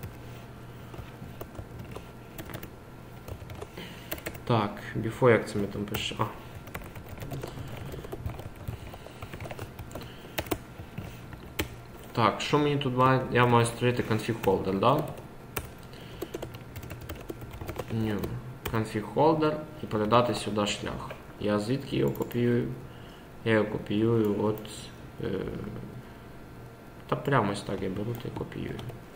Так, before, як це ми там пишемо? Так, що мені тут має? Я маю створити config holder, да? New config holder і передати сюди шлях. Я звідки його копіюю? Я його копіюю от... та прямо ось так я беру та й копіюю.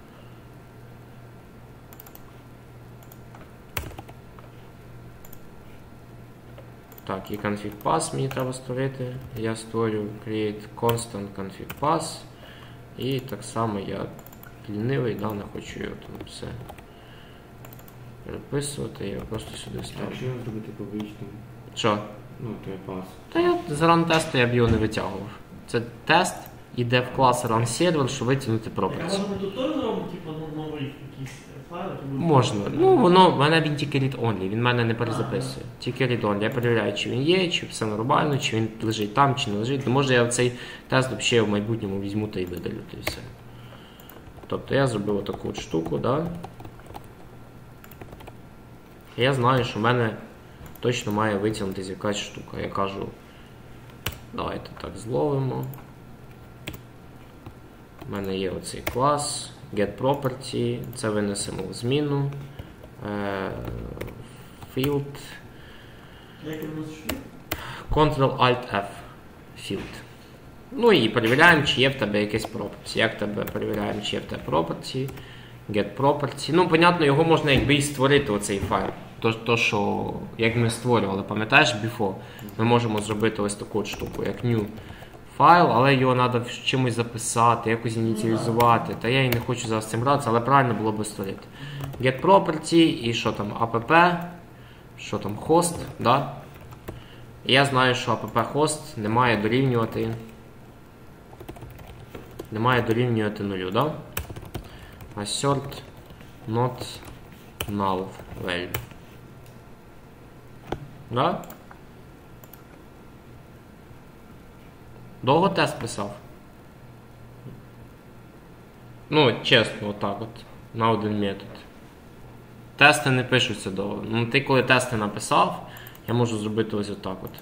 Так, і config pass мені треба створити. Я створю create constant config pass. І так само я лінивий, да, не хочу його там все переписувати, я просто сюди ставлю. Якщо його зробити публічним? Що? Ну, то є пас. Та я з run тесту я б його не витягував. Це тест, іде в клас run server, щоб витягнути А property. може ми тут теж зробимо, типу, новий якийсь файл? Можна. Ну, воно, в мене він тільки read-only, він в мене не перезаписує. Тільки read-only. Я перевіряю, чи він є, чи все нормально, чи він лежить там, чи не лежить. Може я цей тест взагалі в майбутньому візьму та й видалю, та й все. Тобто я зробив таку от штуку, да? Я знаю, що в мене точно має витягнутися якась штука. Я кажу, давайте так зловимо. У мене є оцей клас, getProperty, це винесемо в зміну, field, Ctrl-Alt-F, field. Ну і перевіряємо, чи є в тебе якесь property. Як тебе перевіряємо, чи є в тебе property, getProperty. Ну, понятно, його можна якби і створити, оцей файл. То, що, як ми створювали, пам'ятаєш, before, ми можемо зробити ось таку от штуку, як new файл, але його треба чимось записати, якось ініціалізувати. Та я і не хочу зараз цим гратися, але правильно було б створити. GetProperty і що там, app, що там, host, да? І я знаю, що app-host не має дорівнювати нулю, да? Assert not null value. Да? Довго тест писав? Ну, чесно, отак от. На один метод. Тести не пишуться довго. Ну, ти коли тести написав, я можу зробити ось отак от.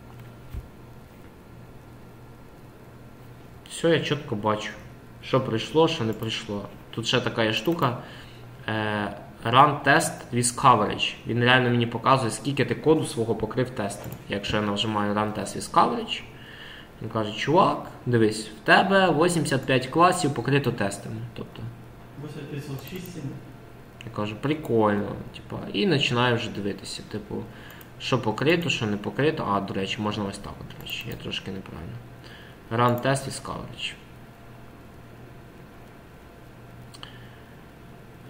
Все, я чітко бачу. Що прийшло, що не прийшло. Тут ще така є штука. Run test with coverage. Він реально мені показує, скільки ти коду свого покрив тестом. Якщо я нажимаю Run test with coverage, він каже, чувак, дивись, в тебе 85 класів покрито тестами. Тобто, 85 я кажу, прикольно. Типу, і починаю вже дивитися, типу, що покрито, що не покрито. А, до речі, можна ось так, до речі, я трошки неправильно. Run test with coverage.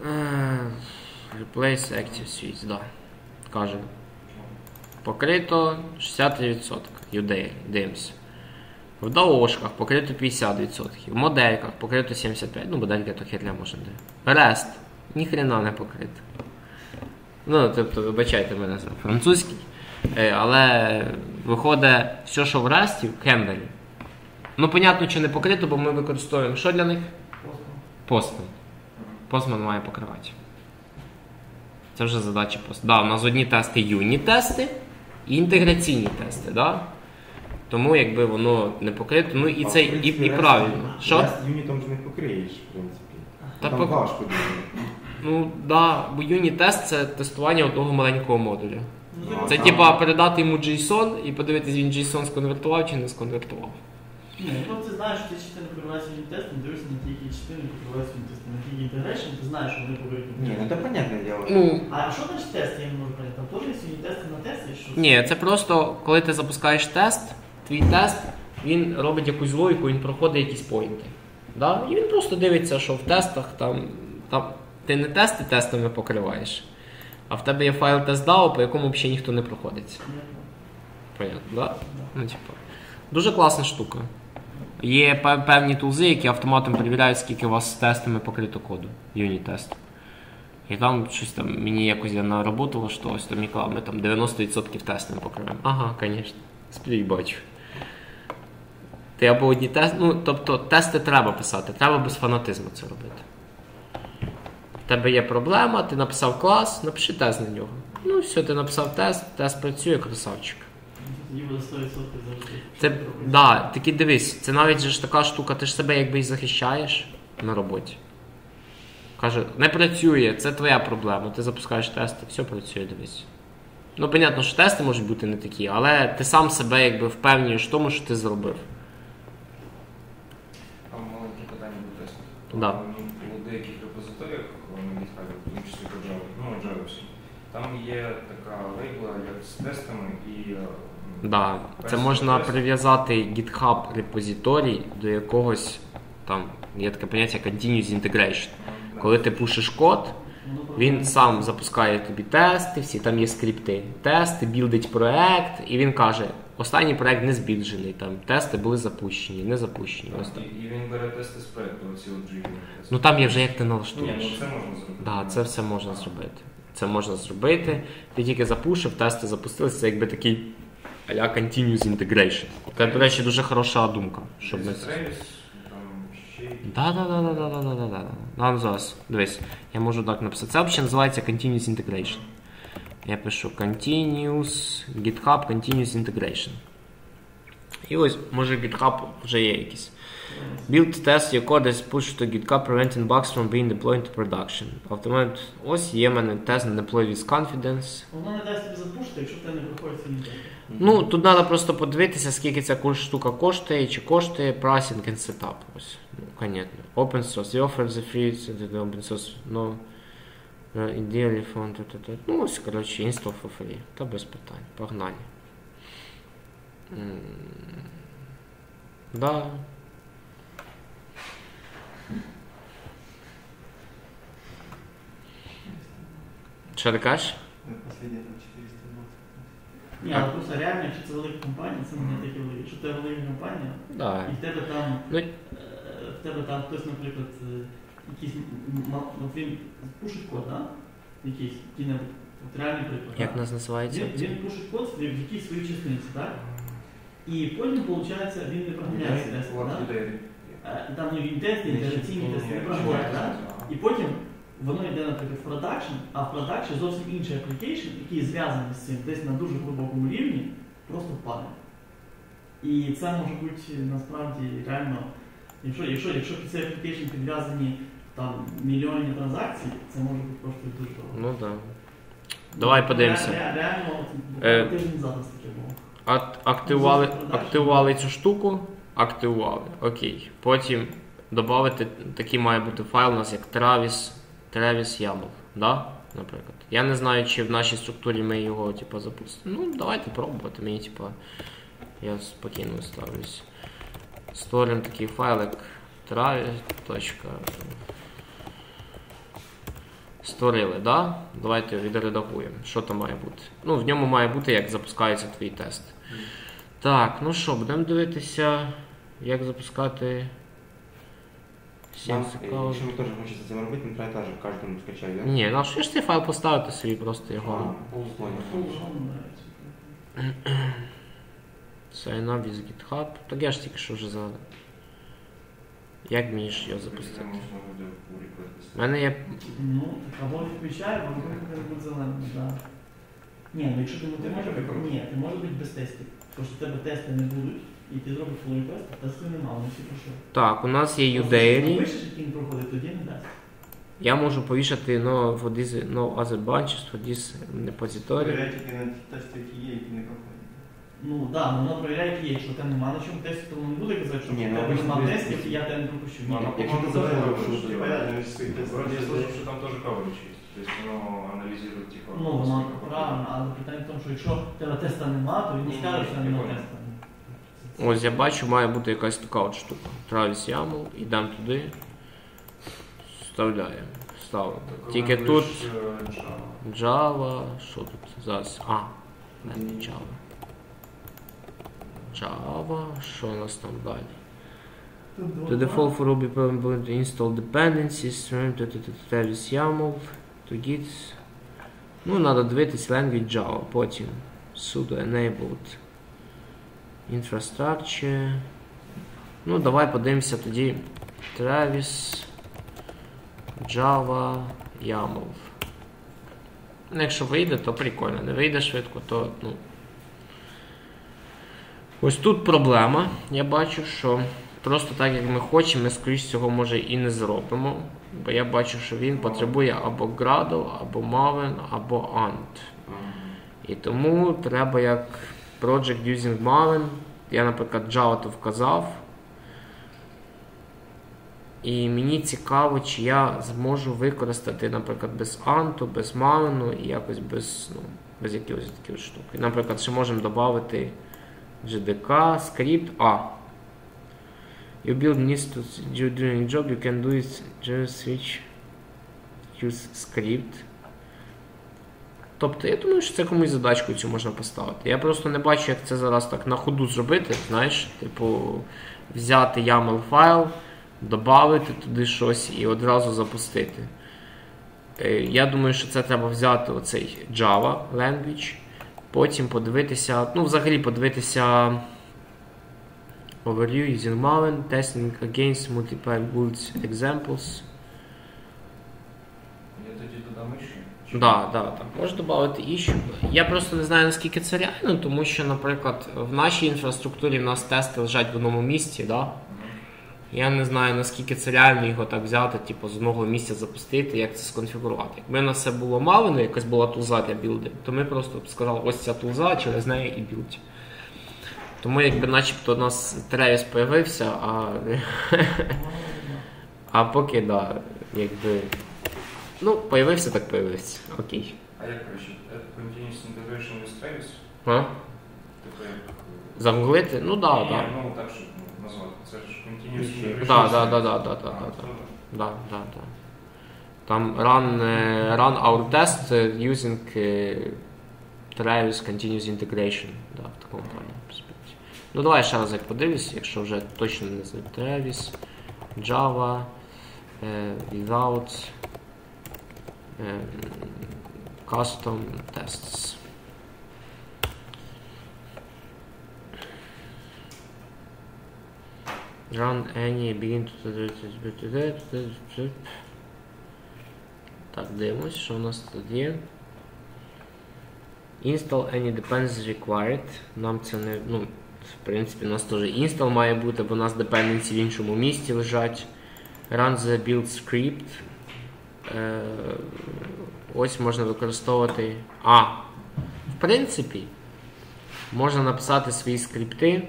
Replace Active Switch, да. Каже. Покрито 63%. UDL, дивимося. В даошках покрито 50%. В модельках покрито 75%. Ну, модельки то херня може де. REST. Ніхрена не покрито. Ну, тобто, вибачайте мене за французький. Але виходить все, що в REST, в Кембелі. Ну, понятно, що не покрито, бо ми використовуємо що для них? Postman. Postman має покривати. Це вже задача Postman. Да, у нас одні тести юніт-тести і інтеграційні тести, да? Тому якби воно не покрито, ну і це і правильно. Що? Юнітом ж не покриєш, в принципі. Та Там важко дуже. Ну, да, бо юніт-тест це тестування одного маленького модуля. Це типа передати йому JSON і подивитись, він JSON сконвертував чи не сконвертував. Ні, ну ти знаєш, що ці частини покриваються юніт-тестом, дивишся на ті, які частини покриваються юніт-тестом, на ті інтегрейшн, ти знаєш, що вони покриті. Ні, ну це понятне діло. Ну, А що значить тест, я не можу поняти? Там теж є юніт-тести на тести? Що? ні, це просто, коли ти запускаєш тест, твій тест, він робить якусь логіку, він проходить якісь поінти. Да? І він просто дивиться, що в тестах там ти не тести тестами покриваєш, а в тебе є файл test.dao, по якому взагалі ніхто не проходить. Понятно, да? Ну, типу. Дуже класна штука. Є певні тулзи, які автоматом перевіряють, скільки у вас з тестами покрито коду, юніт-тест. І там щось там, мені якось я на роботу влаштувався, то мені казали, ми там 90% тестами покриваємо. Ага, звісно, сплю бачу. Ти або одні тести, ну, тобто тести треба писати, треба без фанатизму це робити. В тебе є проблема, ти написав клас, напиши тест на нього. Ну все, ти написав тест, тест працює, красавчик. Це, да, таки дивись, це навіть же ж така штука, ти ж себе якби і захищаєш на роботі. Каже, не працює, це твоя проблема, ти запускаєш тести, все працює, дивись. Ну, понятно, що тести можуть бути не такі, але ти сам себе якби впевнюєш в тому, що ти зробив. Там маленьке питання до тесту. Да. У деяких репозиторіях, на GitHub, в тому числі по Java, ну, Java, там є така лейбла, як з тестами і... Да, це можна прив'язати GitHub репозиторій до якогось, там, є таке поняття continuous integration. Коли ти пушиш код, він сам запускає тобі тести, всі там є скрипти. Тести, білдить проект, і він каже, останній проект не збільджений, там, тести були запущені, не запущені. І він бере тести з проекту, оці от JV. Ну там є вже як ти Ні, налаштуєш. ну це можна зробити. Да, це все можна зробити. Це можна зробити. Ти тільки запушив, тести запустилися, це якби такий а-ля continuous integration. Це, до речі, дуже хороша думка. Щоб ми... Да, зараз, дивись, я можу так написати. Це взагалі називається continuous integration. Я пишу continuous, GitHub continuous integration. І ось, може GitHub вже є якийсь. Build test your code is pushed to GitHub, preventing bugs from being deployed to production. Автомат, ось є в мене тест на deploy with confidence. Воно не дасть тобі запушити, якщо в тебе не проходить свій інтернет. Ну, тут треба просто подивитися, скільки ця штука коштує, чи коштує pricing and setup. Ось, ну, понятно. Open source, you offer the free, open source, no, ideally phone, ну, ось, коротше, install for free, та без питань, погнали. Да. Що ти кажеш? Последнє там 420. Ні, але просто реально, якщо це велика компанія, це не такі великі. Якщо це велика компанія, Да. і в тебе там хтось, наприклад, якийсь, він пушить код, да? Якийсь, який-небудь, реальний приклад. Як нас називається? Він пушить код в якійсь своїй частиці, так? І потім, виходить, він не прогоняє ці тести, так? Там він тести, інтеграційні тести не прогоняє, так? І потім воно йде, наприклад, в продакшн, а в продакшн зовсім інший аплікейшн, який зв'язаний з цим десь на дуже глибокому рівні, просто впаде. І це може бути насправді реально, якщо під цей аплікейшн підв'язані там мільйонні транзакції, це може бути коштує дуже дорого. Ну так. Да. Давай подивимося. Реально, тиждень зараз таке було. Активували цю штуку, окей. Потім додати, такий має бути файл у нас як Travis YAML, да? Наприклад. Я не знаю, чи в нашій структурі ми його типу, запустимо. Ну, давайте пробувати. Мені, типу, я спокійно ставлюсь. Створимо такий файл, як Travis. створили, да? Давайте відредагуємо. Що там має бути? Ну, в ньому має бути, як запускаються твої тести. Так, ну що, будемо дивитися, як запускати Якщо ви теж хочете це робити, не треба теж кожному скачати, так? Ні, ну що ж цей файл поставити собі, просто його. Sign up with GitHub. Так я ж тільки що вже за... Як мені ж його запустити? У мене є... Ну, або відключає, або не буде зеленим, так. Ні, ну якщо ти може бути без тестів. Тому що в тебе тести не будуть, і ти зробиш pull request, а тестів немає, вони всі пройшли. Так, у нас є UDairy. Пишеш, який він проходить, тоді не дасть. Я можу повішати no other branches for this repository. Перевіряй тільки на ті тести, які є, які не проходять. Ну так, воно перевіряє, які є. Якщо там немає на чому тестів, то воно не буде казати, що в Ні, тебе ну, немає ви- тестів, і я тебе не пропущу. Ні. Якщо ти забудеш, що ти Понятно, ми ж свої тести. Вроде я слышал, что там тоже coverage есть. То есть оно анализирует типа... Ну, воно сколько правильно, але питання в тому, що якщо в тебе теста немає, то він не скаже, що немає теста. Ось я бачу, має бути якась така от штука. Travis YAML, йдемо туди, вставляємо. Ставимо. такое Тільки language, тут Java. Java, що тут зараз? Не Java. Java, що у нас там далі? To default for Ruby program to install dependencies, Travis YAML, to git. Ну, треба дивитись language Java, потім sudo enabled infrastructure. Ну, давай подивимося тоді Travis Java YAML. Ну, якщо вийде, то прикольно. Не вийде швидко, то, ну. Ось тут проблема. Я бачу, що просто так, як ми хочемо, ми, скоріш цього, може і не зробимо. Бо я бачу, що він потребує або Gradle, або Maven, або Ant. І тому треба як project using Maven. Я, наприклад, Java то вказав. І мені цікаво, чи я зможу використати, наприклад, без Ant, без Maven і якось без якихось таких штук. І, наприклад, ще можемо додати JDK, скрипт. You build needs to do during job, you can do it, just switch, use script. Тобто, я думаю, що це комусь задачку цю можна поставити. Я просто не бачу, як це зараз так на ходу зробити, знаєш, типу, взяти YAML файл, додати туди щось і одразу запустити. Я думаю, що це треба взяти оцей Java language, потім подивитися, ну, взагалі подивитися overview using Maven, testing against multiple builds examples. Я тоді додам іще. Так. Можеш додати іщу. Я просто не знаю, наскільки це реально, тому що, наприклад, в нашій інфраструктурі в нас тести лежать в одному місці, да? Я не знаю, наскільки це реально його так взяти, типу, з одного місця запустити, як це сконфігурувати. Якби на це було мало, ну, якась була тулза для білди, то ми просто б сказали, ось ця тулза, через неї і білд. Тому якби начебто у нас Travis появився, а поки, да, якби, ну, появився, так появився, окей. А як краще? Continuous integration with Travis? Типу як... Загуглити? Ну, да. Ні, ну так, щоб назвати. Це ж continuous integration. Да. Там run our test using Travis continuous integration. Да, в такому плані. Ну, давай ще раз як подивлюсь, якщо вже точно не знаю. Travis, Java, without custom tests. Run any begin to... Так, дивимось, що у нас тут є. Install any dependencies required. Нам це не, ну, в принципі, у нас теж install має бути, бо у нас dependencies в іншому місці лежать. Run the build script. Ось можна використовувати. В принципі, можна написати свої скрипти,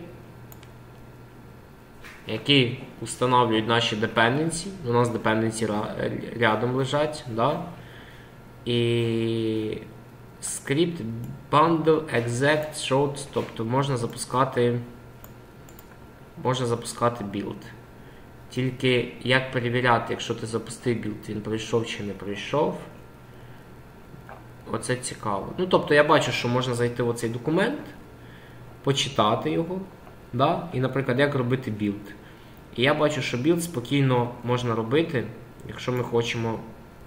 які встановлюють наші dependency. У нас dependency рядом лежать, да? І скрипт bundle exec short, тобто можна запускати білд. Тільки як перевіряти, якщо ти запустив білд, він пройшов чи не пройшов, Оце цікаво. Ну, тобто я бачу, що можна зайти в оцей документ, почитати його, да? І, наприклад, як робити білд. І я бачу, що білд спокійно можна робити, якщо ми хочемо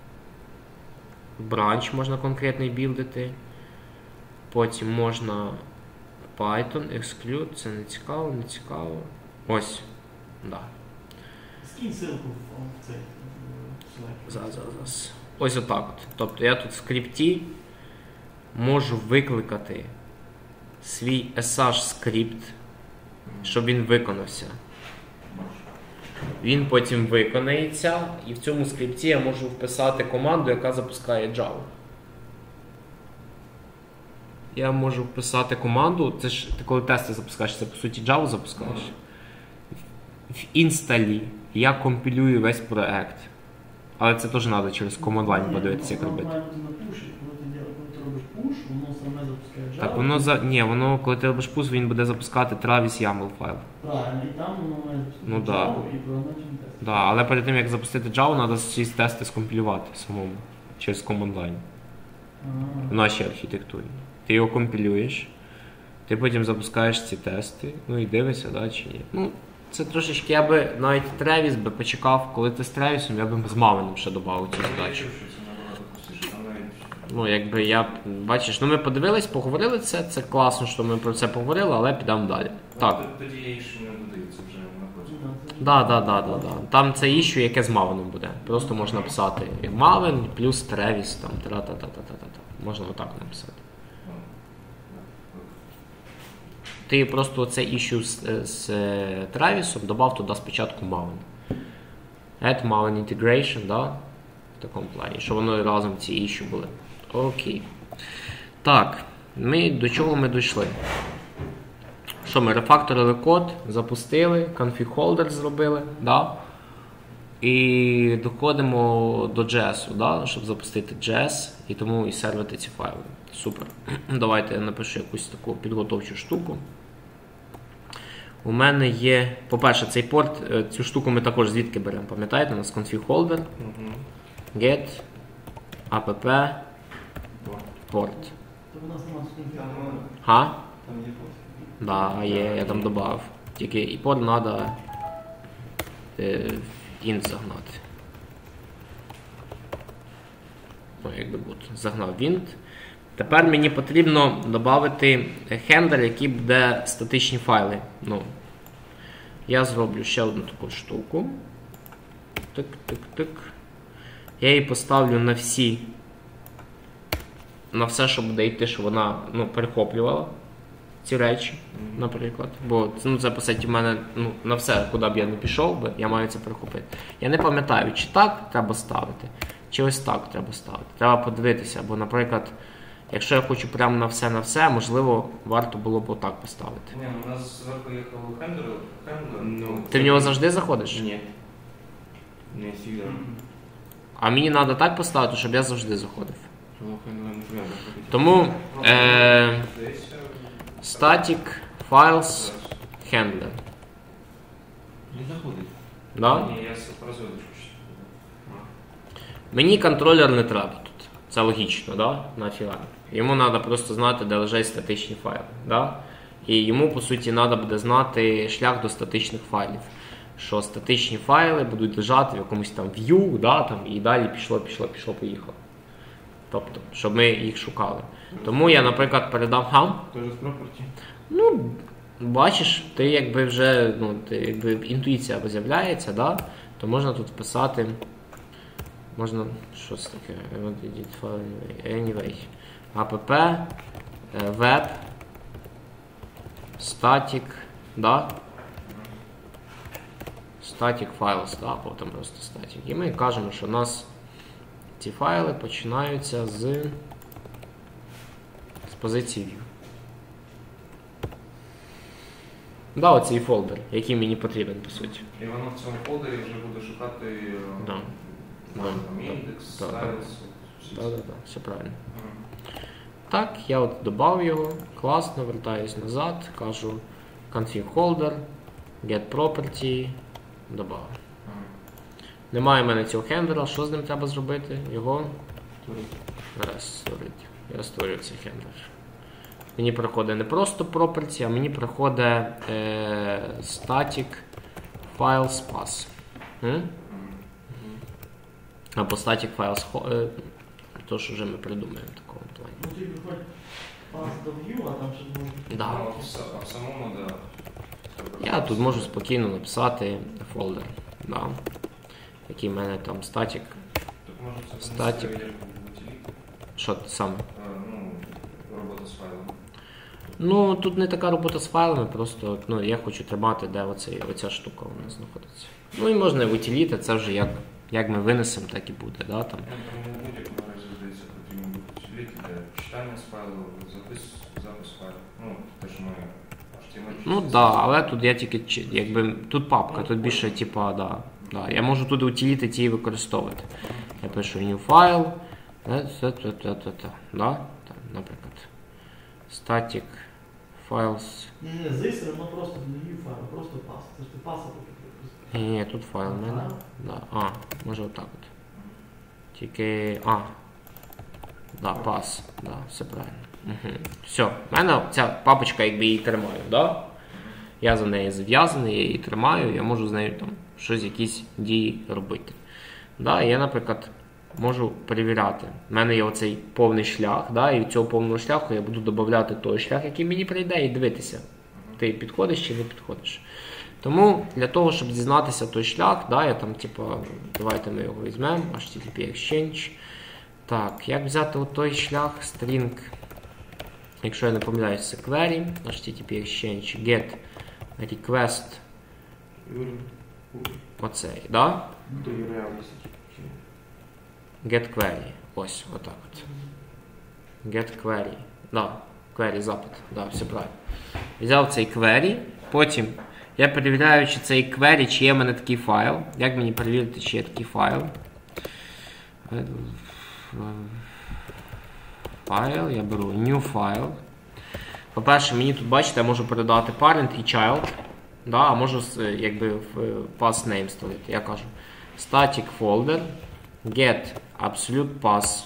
бранч можна конкретний білдити, потім можна Python, exclude, це не цікаво, не цікаво. Ось, да. Скинь ссылку в цей слайд. Зараз. Ось отак от. Тобто я тут в скрипті можу викликати свій SH скрипт, щоб він виконався. Він потім виконається, і в цьому скрипті я можу вписати команду, яка запускає Java. Я можу вписати команду, це ж ти коли тести запускаєш, це по суті Java запускаєш. В інсталі я компілюю весь проект. Але це теж треба через command line подивитися, як робити. Має бути на пуші, коли ти робиш пуш, воно саме запускає Java. Так, воно, коли ти робиш пуш, він буде запускати Travis YAML файл. Правильно, і там воно має запускати Ну, да. Java і програмувати тести. Да, але перед тим, як запустити Java, треба ці тести скомпілювати самому через command line в нашій архітектурі. Ти його компілюєш, ти потім запускаєш ці тести, ну і дивишся, да, чи ні. Ну, це трошечки, я би навіть Travis би почекав, коли ти з Travis, я би з Maven ще додав цю задачу. Ну, якби я, бачиш, ну ми подивились, поговорили це класно, що ми про це поговорили, але підемо далі. Так. Тоді є іще не додаються вже на потім. Да. Там це іщу, яке з Maven буде. Просто можна писати Maven плюс Travis, там, та-та-та-та-та-та. Можна отак написати. Ти просто оце іщу з Travis додав туди спочатку Maven. Add Maven integration, да? В такому плані, щоб воно разом ці іщу були. Окей. Так, до чого ми дійшли? Що ми рефакторили код, запустили, config holder зробили, да? І доходимо до JS, да? Щоб запустити JS і тому і сервити ці файли. Супер. Давайте я напишу якусь таку підготовчу штуку. У мене є, по-перше, цей порт, цю штуку ми також звідки беремо, пам'ятаєте? У нас config holder, get, app, port. То у нас немає сконфігурації. Га? Там є пост. Да, є, я там додав. Тільки і порт треба int загнати. Ну, якби буде. Загнав int. Тепер мені потрібно додати хендлер, який буде статичні файли. Ну, я зроблю ще одну таку штуку. Тик. Я її поставлю на всі. На все, що буде йти, щоб вона перехоплювала ці речі, наприклад. Бо це, по суті, в мене на все, куди б я не пішов, я маю це перехопити. Я не пам'ятаю, чи так треба ставити, чи ось так треба ставити. Треба подивитися, бо, наприклад, якщо я хочу прямо на все, можливо, варто було б отак поставити. Ні, у нас зверху їхав хендлер. Ти в нього завжди заходиш? Ні. Не завжди. А мені треба так поставити, щоб я завжди заходив. Тому Тому static files handler. не заходить. Да? Ні, я розводиш. Мені контролер не треба тут. Це логічно, да? Нафіга. Йому треба просто знати, де лежать статичні файли. Да? І йому, по суті, треба буде знати шлях до статичних файлів. Що статичні файли будуть лежати в якомусь там view, да, там, і далі поїхало. Тобто, щоб ми їх шукали. Тому я, наприклад, передам хам. Тоже з property. Ну, бачиш, ти якби вже, інтуїція з'являється, да? То можна тут вписати, можна, що це таке, anyway, app, web, static, да? Static files, да, потім просто static. І ми кажемо, що у нас ці файли починаються з позиції view. Да, оцей фолдер, який мені потрібен, по суті. І воно в цьому фолдері вже буде шукати індекс, styles. Так, все правильно. Так, я от додав його, класно, вертаюсь назад, кажу config holder, get property, додав. Немає в мене цього хендлера, що з ним треба зробити? Його Створити. Я створюю цей хендлер. Мені приходить не просто property, а мені приходить static files pass. Або static files, то, що вже ми придумаємо в такому плані. Ну, тобі приходить pass до view, а там ще буде... Да. А в самому, да. Я тут можу спокійно написати фолдер, да. Який в мене там static. Static. Що саме? Ну, робота з файлом. Ну, тут не така робота з файлами, просто я хочу тримати, де оця штука у нас знаходиться. Ну і можна утиліти, це вже як ми винесемо, так і буде. Да, там. Ну, в будь-якому разі, здається, потрібно буде утиліти, де читання з файлу, запис файлу. Ну, те, що ми HTML. Ну так, да, але тут я тільки, якби, тут папка, тут більше, типа, да. Я можу тут утиліти ті використовувати. Я пишу new file, да? Наприклад, static files. Ні, здесь воно просто не new файл, просто pass. Це ж ти паса поки. Ні, тут файл в мене. Да. Може отак от. Тільки, да, pass, да, все правильно. Угу. Все, в мене ця папочка, якби її тримаю, да? Я за нею зав'язаний, я її тримаю, я можу з нею там щось, якісь дії робити. Да? Я, наприклад, можу перевіряти. У мене є оцей повний шлях, да? І від цього повного шляху я буду додавати той шлях, який мені прийде, і дивитися, ти підходиш чи не підходиш. Тому для того, щоб дізнатися той шлях, да, я там, давайте ми його візьмемо, HTTP Exchange. Так, як взяти той шлях, string, якщо я не помиляюсь, це query, HTTP Exchange, get request, оцей, да? Get query, ось, отак от. Get query, да, query запит, да, все правильно. Взяв цей query, потім я перевіряю, чи цей query, чи є в мене такий файл. Як мені перевірити, чи є такий файл? Файл, я беру new file. По-перше, мені тут, бачите, я можу передати parent і child. Да, а можу якби в pass name ставити. Я кажу static folder get absolute pass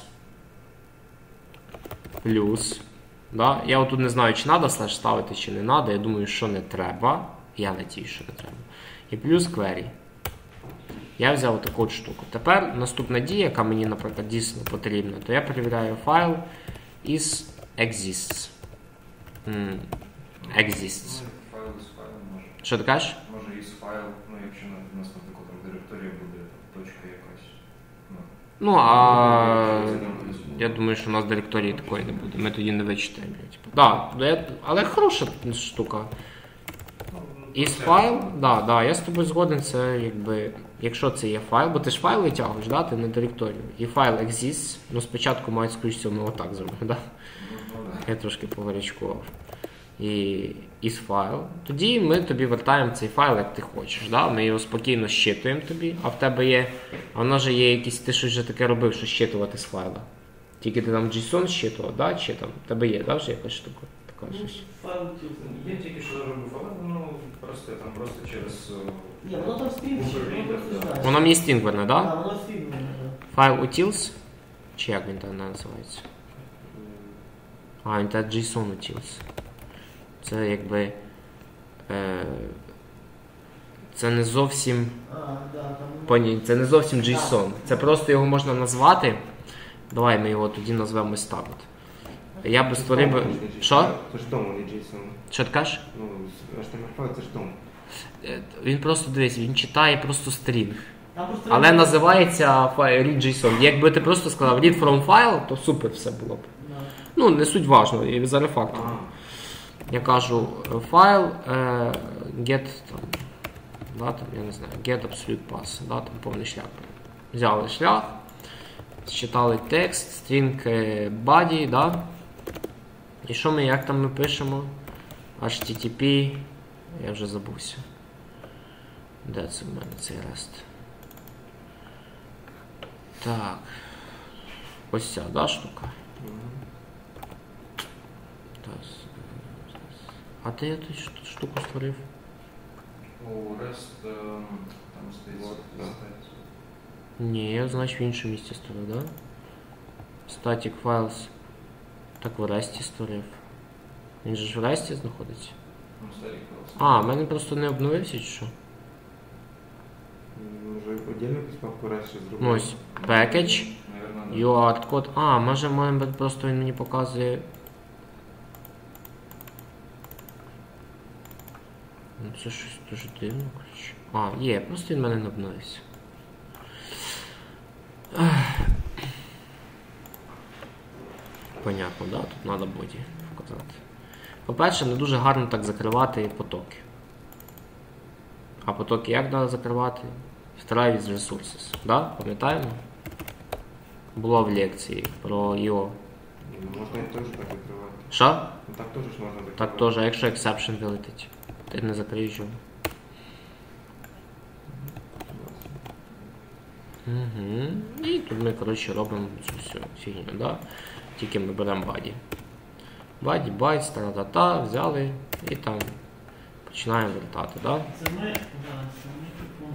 плюс. Да? Я отут не знаю, чи треба слеш ставити, чи не треба. Я думаю, що не треба. Я надію, що не треба. І плюс query. Я взяв таку штуку. Тепер наступна дія, яка мені, наприклад, дійсно потрібна, то я перевіряю файл is exists. Exists. Файл із файлом може. Що ти кажеш? Може із файл, ну якщо у нас, наприклад, там директорія буде точка якась. Ну, а я думаю, що у нас директорії такої не буде. Ми тоді не вичитаємо. Да, але хороша штука. Із файл, да, я з тобою згоден, це якби, якщо це є файл, бо ти ж файл витягуєш, да, ти не директорію. І файл exists, ну спочатку мають скоріше ми отак зробимо, да? Я трошки погарячкував. І із файл. Тоді ми тобі вертаємо цей файл, як ти хочеш. Да? Ми його спокійно щитуємо тобі, а в тебе є, а в нас же є якісь, ти щось вже таке робив, що щитувати з файла. Тільки ти там JSON щитував, да? Чи там в тебе є, да, вже якась штука? Файл я тільки що робив, але ну просто через... Ні, воно там стрінг, воно мені стінгверне, да? Так, воно стінгверне, так. Файл utils? Чи як він там називається? Він так JSON utils. Це якби... це не зовсім... Це не зовсім JSON. Це просто його можна назвати. Давай ми його тоді назвемо ось так от. Я би створив... Що? Це ж дом, не JSON. Що ти кажеш? Ну, HTML це ж дом. Він просто, дивись, він читає просто стрінг. Але називається read JSON. Якби ти просто сказав read from file, то супер все було б. Ну, не суть важно, і за рефактор. Я кажу файл get, там, да, там, я не знаю, get absolute pass, да, там повний шлях. Взяли шлях, считали текст, string body, да. І що ми, як там ми пишемо? HTTP, я вже забувся. Де це в мене цей REST? Так. Ось ця, да, штука? А де я тут штуку створив? У REST там стоїть. Ні, я, значить, в іншому місці створив, да? Static files. Так в REST створив. Він же ж в REST знаходиться? Ну, static files. А, в мене просто не обновився чи що? Може отдельно якусь папку раз ще зробити? Ну ось, package, Наверно, да. UART код. А, може просто він мені показує. Ну це щось дуже дивно, коротше. А, є, просто він в мене не обновився. Понятно, да? Тут треба боді вказати. По-перше, не дуже гарно так закривати потоки. А потоки як треба закривати? Вторая від resources. Да? Пам'ятаємо? Було в лекції про IO. Можна і теж так відкривати. Що? Ну так теж ж можна закривати. Так теж, а якщо exception вилетить? Ти не закриєш його. Угу. І тут ми, коротше, робимо цю всю фігню, да? Тільки ми беремо body. Body, bytes, та-та-та, взяли і там починаємо вертати, да? Це ми, зараз, це ми тут.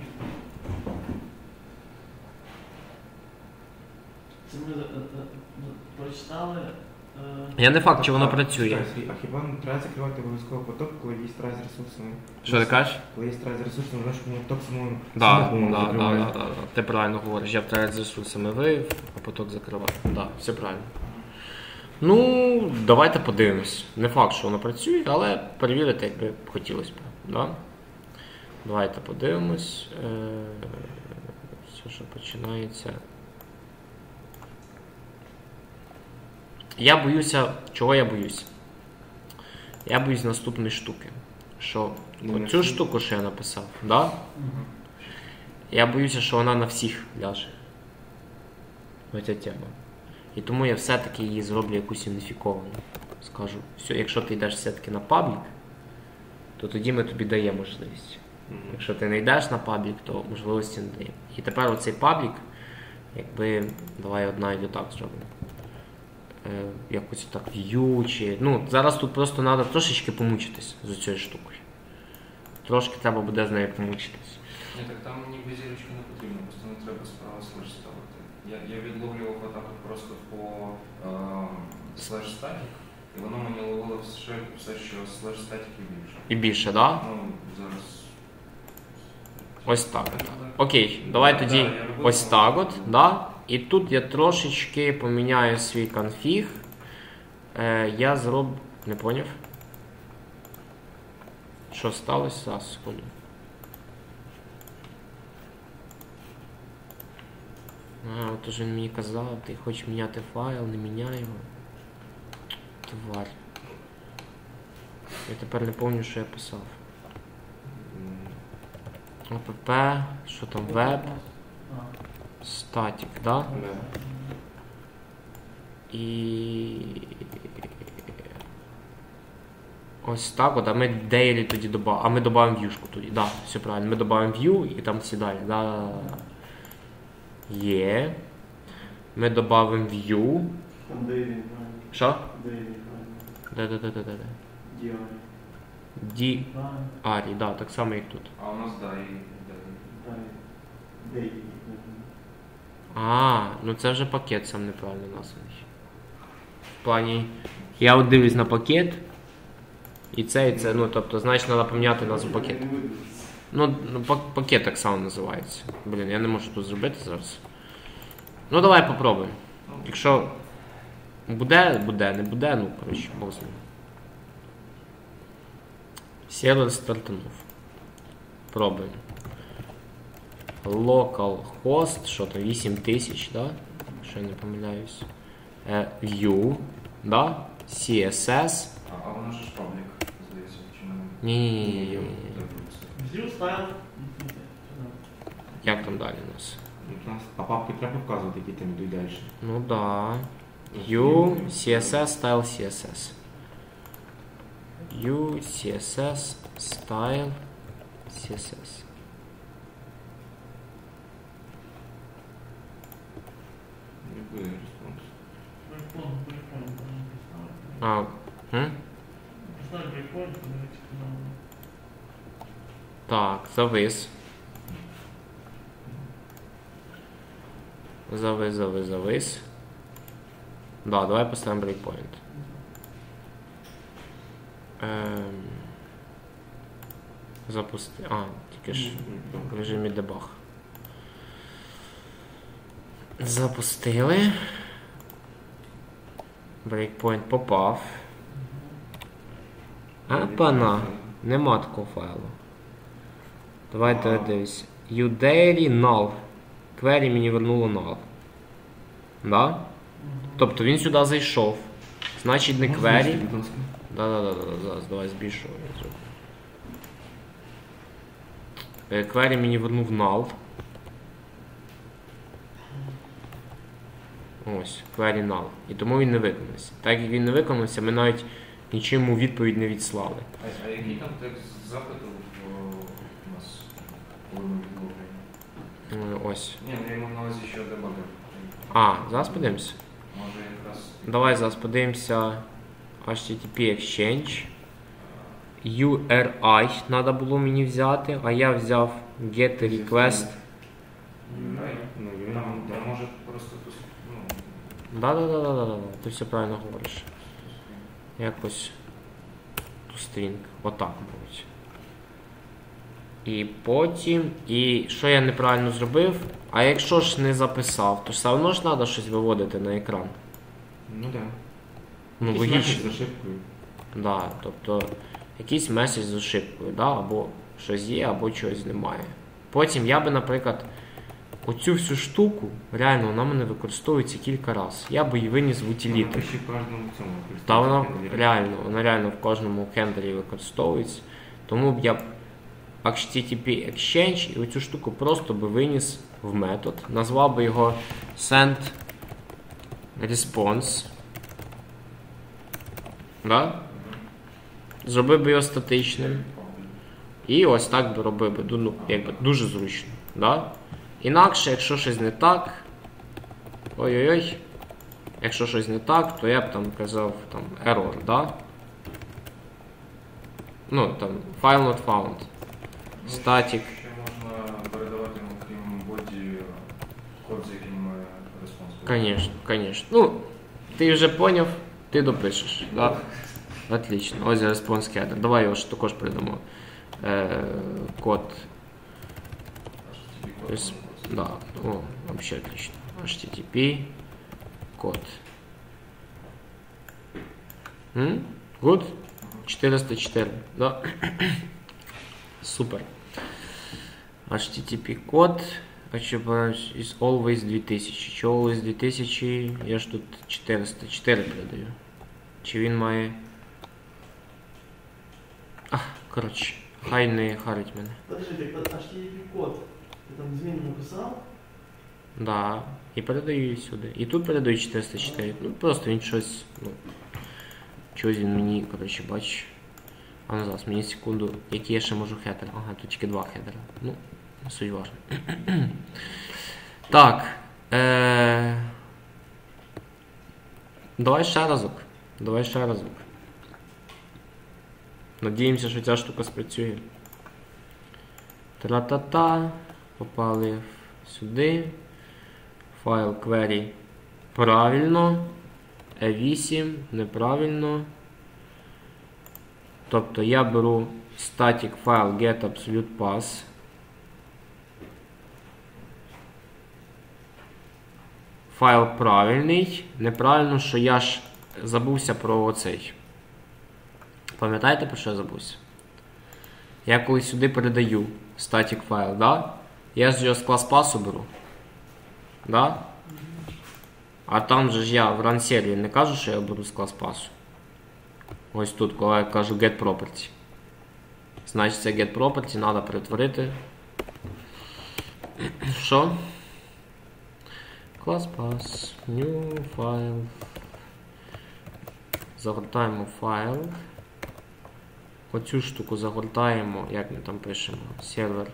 Це ми прочитали. Я не факт, чи воно працює. А хіба не треба закривати обов'язково поток, коли є страйк з ресурсами? Що ти кажеш? Коли є страйк з ресурсами, значить поток самому Да. Ти правильно говориш. Я втрачаю з ресурсами вивів, а поток закриваю. Да, все правильно. Ну, давайте подивимось. Не факт, що воно працює, але перевірити, якби хотілося б. Да? Давайте подивимось. Все, що починається. Я боюся, чого я боюся? Я боюсь наступної штуки. Що оцю штуку, що я написав, да? Я боюся, що вона на всіх ляже. Оця тема. І тому я все-таки її зроблю якусь уніфіковану. Скажу, все, якщо ти йдеш все-таки на паблік, то тоді ми тобі даємо можливість. Якщо ти не йдеш на паблік, то можливості не даємо. І тепер оцей паблік, якби, давай одна і так зробимо. Якось так view чи... Ну, зараз тут просто треба трошечки помучитись з цією штукою. Трошки треба буде з нею помучитись. Ні, так там ніби зірочки не потрібно, просто не треба справа слеш ставити. Я відловлював отак от просто по слеш статік, і воно мені ловило все, що слеш статік і більше. І більше, так? Да? Ну, зараз... Ось так. Окей, давай тоді ось так от, да? І тут я трошечки поміняю свій конфіг. Я зроблю... Не поняв? Що сталося? Зараз, секунду. От уже він мені казав, ти хочеш міняти файл, не міняй його. Тварь. Я тепер не пам'ятаю, що я писав. ОПП, що там, веб, статік, да? І ось так от, а ми daily тоді додаємо, а ми додаємо в'юшку тоді, да, все правильно, ми додаємо view і там всі далі, да. Є. Ми додаємо view. Там daily, Що? daily, Де. DI. Арі, да, так само як тут. А у нас, да, і... Daily. А, ну це вже пакет сам неправильно названий. В плані, я от дивлюсь на пакет, і це, ну тобто, значить, треба поміняти назву пакету. Ну, пакет так само називається. Блін, я не можу тут зробити зараз. Ну, давай попробуємо. Якщо буде, не буде, ну, коротше, бог з ним. Сервер стартанув. Пробуємо. Localhost, що там, 8000, да? Якщо я не помиляюсь. View, да? CSS. А воно ж паблік, здається, чи не? Ні. View стайл. Як там далі у нас? А папки треба вказувати, які там йдуть далі. Ну да. View, CSS, style, CSS. View, CSS, style, CSS. Не буде респонс. А, так, завис. Завис. Да, давай поставимо breakpoint. Запусти. Тільки ж в режимі debug. Запустили. Breakpoint попав. Апана. Нема такого файлу. Давайте дивись. uDairy null. Query мені вернуло null. Да? Тобто він сюди зайшов. Значить не query. Да, зараз давай збільшую. Query мені вернув null. Ось, query null. І тому він не виконався. Так як він не виконався, ми навіть нічим йому відповідь не відслали. А який там текст запиту у нас, коли ми відловлюємо? Ось. Ні, я мав на увазі, що дебагер. Зараз подивимося. Може якраз... Давай зараз подивимося HTTP Exchange. URI треба було мені взяти, а я взяв get request. Там може просто... Да, ти все правильно говориш. Якось toString. Отак, мабуть. І потім, і що я неправильно зробив? А якщо ж не записав, то все одно ж треба щось виводити на екран. Ну так. Ну, логічно. З ошибкою. Да, тобто якийсь меседж з ошибкою, да? Або щось є, або чогось немає. Потім я би, наприклад, оцю всю штуку, реально, вона мене використовується кілька разів. Я би її виніс в утиліту. Та вона реально в кожному хендлері використовується. Тому б я HTTP Exchange і оцю штуку просто би виніс в метод. Назвав би його send response. Да? Зробив би його статичним. І ось так би робив би, ну, якби дуже зручно. Да? Інакше, якщо щось не так, якщо щось не так, то я б там казав там error, да? Ну, там, file not found. Static. Ще можна передавати йому, крім боді, код, з яким ми респонс. Конечно. Ну, ти вже поняв, ти допишеш. Да? Отлично. Ось response header. Давай його ж також передамо. Код. Да, вообще отлично. HTTP код. Good? 404, да? Супер. HTTP код is always 2000. Що always 2000? Я ж тут 404 передаю. Чи він має... Коротше, хай не харить мене. Подожди, HTTP код. Ти там зміну написав? Да. І передаю її сюди. І тут передаю 404. Ну просто він щось, чогось він мені, коротше, бачиш. А ну зараз, мені секунду. Які я ще можу хедер? Ага, тут тільки два хедера. Ну, не суть важно. Так. Давай ще разок. Надіємося, що ця штука спрацює. Тра-та-та. Попали сюди. Файл query правильно. E8 неправильно. Тобто я беру static файл get absolute pass. Файл правильний. Неправильно, що я ж забувся про оцей. Пам'ятаєте, про що я забувся? Я коли сюди передаю static файл, да? Я ж його з клас-пасу беру. Да? А там же ж я в run-сервері не кажу, що я беру з клас-пасу. Ось тут, коли я кажу get property. Значить, це get property треба перетворити. Що? Class-pass, new file. Загортаємо файл. Оцю штуку загортаємо, як ми там пишемо, сервер.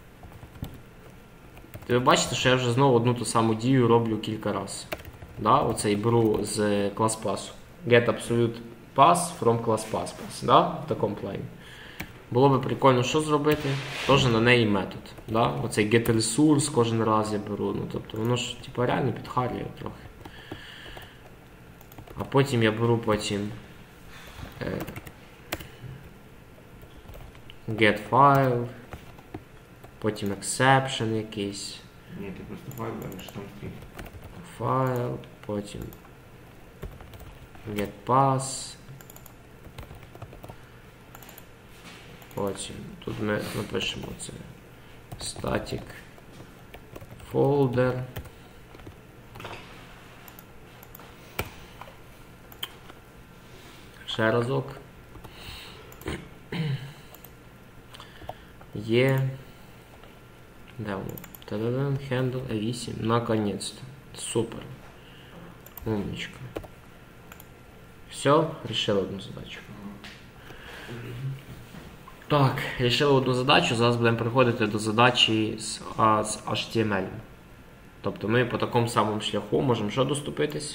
Ви бачите, що я вже знову одну ту саму дію роблю кілька разів. Да? Оцей беру з class-pass. Get absolute pass from class-pass. Да? В такому плані. Було би прикольно, що зробити? Теж на неї метод. Да? Оцей get resource кожен раз я беру. Ну, тобто воно ж типу, реально підхарює трохи. А потім я беру get file, потім exception якийсь. Ні, ти просто файл береш, там стрім. Файл, потім get pass. Потім тут ми напишемо це static folder. Ще разок. Є. Де воно? Та-да-дан, handle A8. Наконец-то. Супер. Умничка. Все, решили одну задачу. Так, решили одну задачу, зараз будемо переходити до задачі з HTML. Тобто ми по такому самому шляху можемо що доступитись?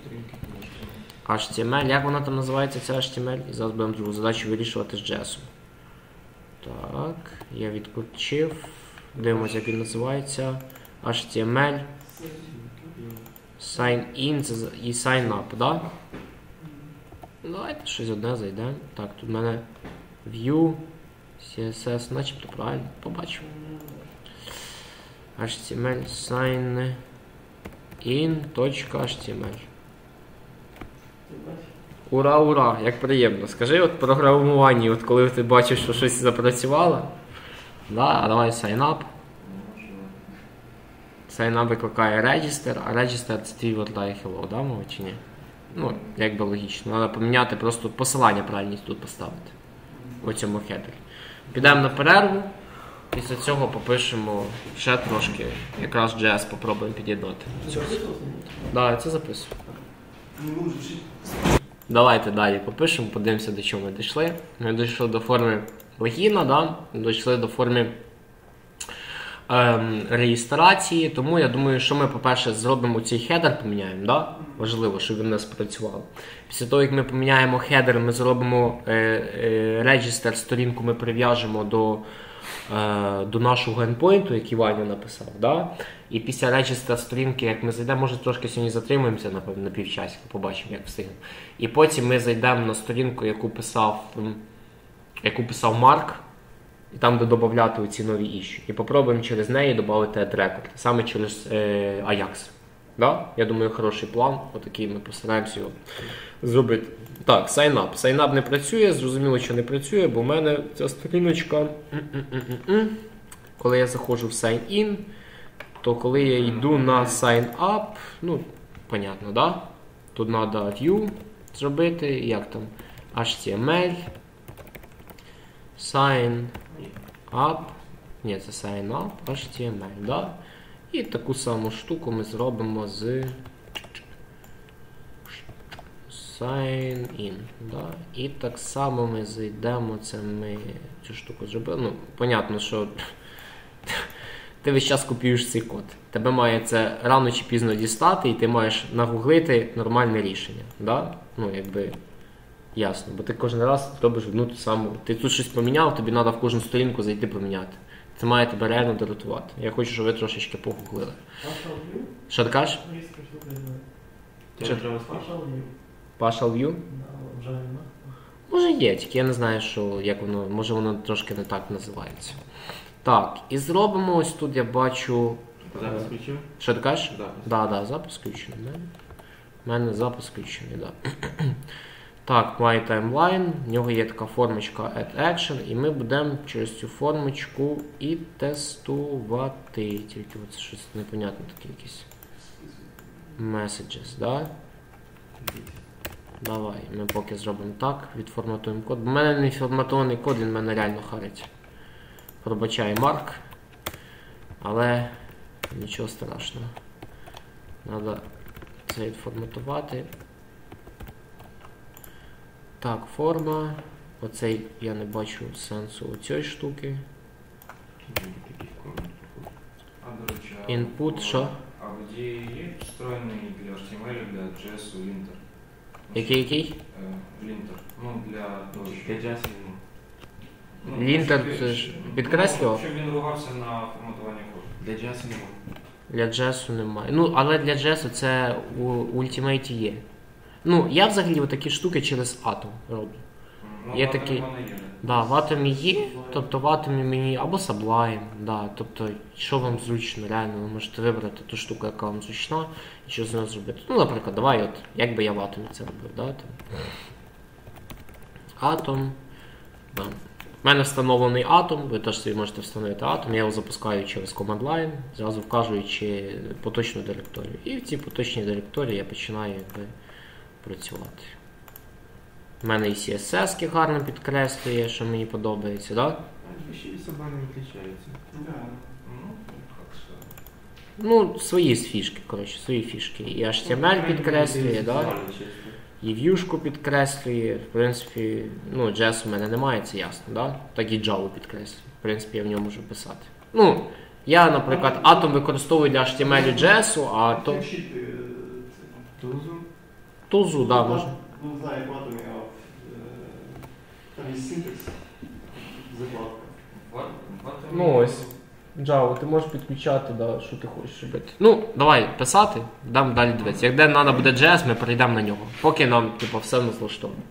HTML, як вона там називається, ця HTML? І зараз будемо другу задачу вирішувати з JS. Так, я відключив. Дивимося, як він називається. HTML. Sign in і sign up, так? Да? Давайте щось одне зайдемо. Так, тут в мене view, CSS, начебто правильно, побачимо. HTML sign in.html. Ура, ура, як приємно. Скажи, от програмування, от коли ти бачиш, що щось запрацювало. Да, а давай sign up. Sign up викликає register, а register це твій вертає hello, да, мова чи ні? Ну, якби логічно. Треба поміняти, просто посилання правильність тут поставити. У цьому хедері. Підемо на перерву. Після цього попишемо ще трошки. Якраз JS попробуємо під'єднати. Да, я це записую. Давайте далі попишемо, подивимося, до чого ми дійшли. Ми дійшли до форми логіна, да? Дійшли до форми реєстрації. Тому я думаю, що ми, по-перше, зробимо цей хедер, поміняємо. Да? Важливо, щоб він у нас працював. Після того, як ми поміняємо хедер, ми зробимо register, сторінку ми прив'яжемо до нашого endpoint, який Ваня написав. Да? І після register сторінки, як ми зайдемо, може трошки сьогодні затримуємося, напевно, на півчасика, побачимо, як встигнемо. І потім ми зайдемо на сторінку, яку писав Марк, і там, де додати оці нові іщу. І попробуємо через неї додати add-record, саме через Ajax. Да? Я думаю, хороший план, отакий ми постараємося його зробити. Так, sign up. Sign up не працює, зрозуміло, що не працює, бо в мене ця сторіночка, коли я заходжу в sign in, то коли я йду на sign up, ну, понятно, да? Тут треба view зробити, як там, HTML, sign up, ні, це sign up, HTML, да? І таку саму штуку ми зробимо з sign in, да? І так само ми зайдемо, це ми цю штуку зробили, ну, понятно, що ти весь час копіюєш цей код. Тебе має це рано чи пізно дістати, і ти маєш нагуглити нормальне рішення. Да? Ну, якби, ясно. Бо ти кожен раз робиш одну ту саму. Ти тут щось поміняв, тобі треба в кожну сторінку зайти поміняти. Це має тебе реально дратувати. Я хочу, щоб ви трошечки погуглили. Що ти кажеш? Partial view? Може є, тільки я не знаю, що, як воно, може воно трошки не так називається. Так, і зробимо, ось тут я бачу... Запис включив? Що ти кажеш? Да, запис включений. У мене запис включений, так. Так, My Timeline, в нього є така формочка Add Action, і ми будемо через цю формочку і тестувати. Тільки це щось непонятне таке якісь. Messages, да? Давай, ми поки зробимо так, відформатуємо код. У мене не форматований код, він мене реально харить. Пробачай, Марк, але нічого страшного. Треба це відформатувати. Так, форма. Оцей я не бачу сенсу у цієї штуки. Input, що? А в ідеї є встроєний для HTML, для JS лінтер? Який? Лінтер. Ну, для того, Для JS лінтер, це ж підкреслював? Щоб він ругався на форматування коду. Для JS немає. Для JS немає. Ну, але для JS це у Ultimate є. Ну, я взагалі такі штуки через атом роблю. Ну, Є в такі- Atom воно є. Да, в атомі є, тобто в атомі мені або Sublime, да, тобто, що вам зручно, реально, ви можете вибрати ту штуку, яка вам зручна, і що з нею зробити. Ну, наприклад, давай, от, як би я в атомі це робив, да, там. Атом, да. У мене встановлений атом, ви теж собі можете встановити атом, я його запускаю через command line, зразу вказуючи поточну директорію. І в цій поточній директорії я починаю якби працювати. У мене і CSS гарно підкреслює, що мені подобається, так? Да? Ще і собака не відрізняється. Да. Ну, як що. Ну, свої фішки, коротше, свої фішки. І HTML підкреслює, да? І в'юшку підкреслює. В принципі, ну, JS у мене немає, це ясно, да? Так і Java підкреслює. В принципі, я в ньому можу писати. Ну, я, наприклад, Atom використовую для HTML і JS, а то... Тузу. Тузу, да, можна. Ну, не знаю, як в атомі, а там є синтекс, закладка. В Atom Ну, ось. Java, ти можеш підключати, да, що ти хочеш робити. Ну, давай писати, дам далі дивитися. Як де треба буде JS, ми перейдемо на нього. Поки нам, типу, все нас влаштовує.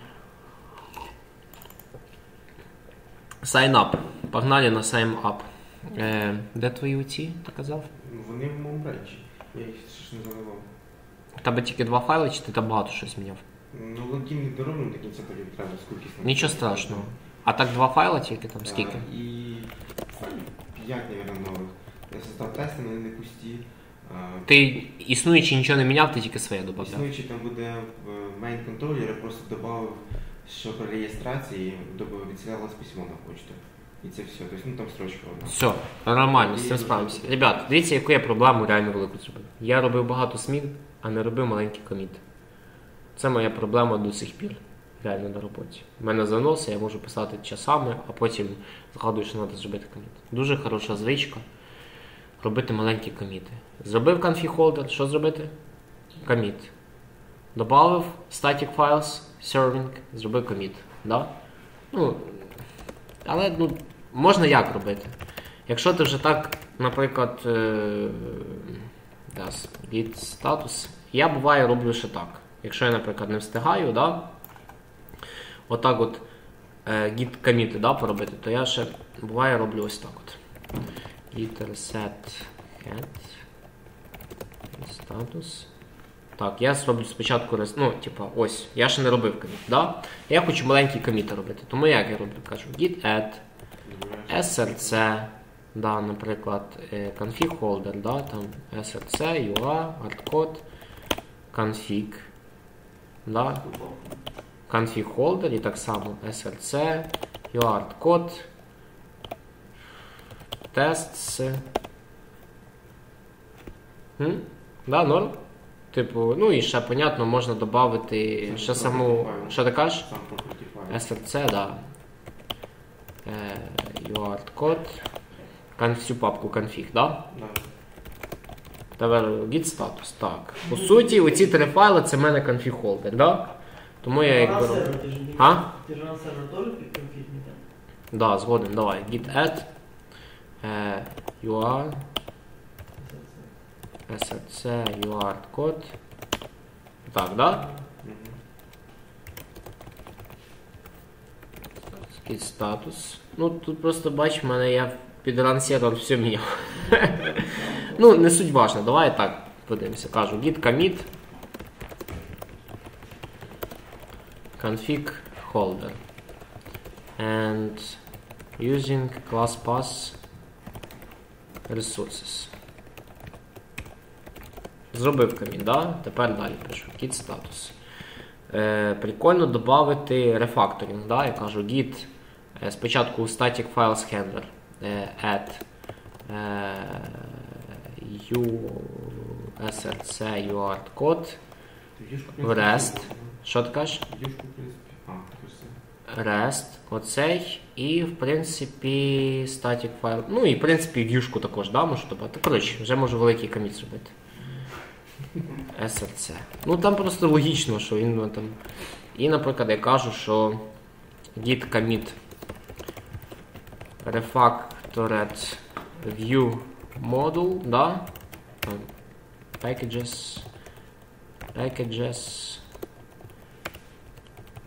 Sign up. Погнали на sign up. Де твої оці, ти казав? Вони в моєму бранчі. Я їх ще ж не заливав. У тебе тільки 2 файли, чи ти там багато щось міняв? Ну, логін не дороблений до кінця, потім треба скільки. Нічого страшного. А так 2 файла тільки там, скільки? І 5, мабуть, нових. Я создав тести, вони не пусті. Ти існуючи нічого не міняв, ти тільки своє додав. Існуючи там буде в main контролі, я просто додав, що при реєстрації відсилалось письмо на почту. І це все. Тобто, ну там строчка одна. Все, нормально, з цим справимося. Ребят, дивіться, яку я проблему реально велику зробив. Я робив багато змін, а не робив маленькі коміти. Це моя проблема до сих пір. Реально на роботі. У мене заноси, я можу писати часами, а потім згадую, що треба зробити коміт. Дуже хороша звичка робити маленькі коміти. Зробив config holder, що зробити? Коміт. Добавив static files, serving, зробив коміт. Да? Ну, але ну, можна як робити? Якщо ти вже так, наприклад, git status, я буває роблю ще так. Якщо я, наприклад, не встигаю, да? Отак от git commit, да, поробити, то я ще буває роблю ось так от. Git reset head status. Так, я зроблю спочатку, ну, типа, ось, я ще не робив коміт, да? Я хочу маленький коміт робити, тому як я роблю? Кажу git add src, да, наприклад, config holder, да, там src, ua, hardcode, config, да, config holder і так само src, ua, hardcode, tests, да, норм? Типу, ну і ще, понятно, можна додати ще саму, що ти кажеш? src, да. UART-код, всю папку config, да? Да. Тепер git status, так. По суті, оці 3 файли це в мене config holder, да? Тому я їх беру. А? Ти ж на сервер теж підконфігні, так? Да, згоден, давай. Git add UA src UART-код. Так, да? Git status. Ну, тут просто, бач, в мене я під ран-сервер все міняв. Ну, не суть важно. Давай так подивимося. Кажу git commit config holder and using class pass resources. Зробив коміт, да? Тепер далі пишу git status. Прикольно додати рефакторинг, да? Я кажу git спочатку static files handler add src uart-код в REST. Що ти кажеш? REST, оцей, і в принципі static file, ну і в принципі в'юшку також, да, можу додати. Коротше, вже можу великий коміт зробити. src. Ну там просто логічно, що він там. І, наприклад, я кажу, що git commit refactored view module, да? Там, packages,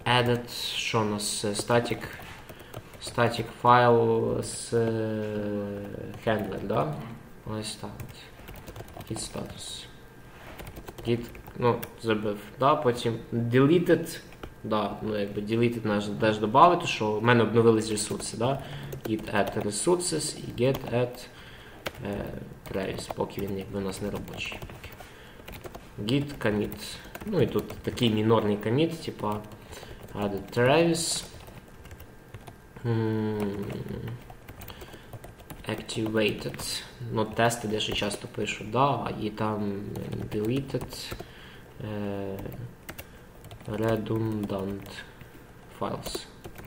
Edit, що у нас? Static файл з handler, да? Ось так. Git status. Git, ну, забив, да? Потім deleted, да, ну, якби deleted наш теж додати, що в мене обновились ресурси, да? Git add resources і get add Travis, поки він якби у нас не робочий. Git commit. Ну і тут такий мінорний commit, типа add Travis. Activated. Ну, тести дещо часто пишуть, да, і там deleted redundant files.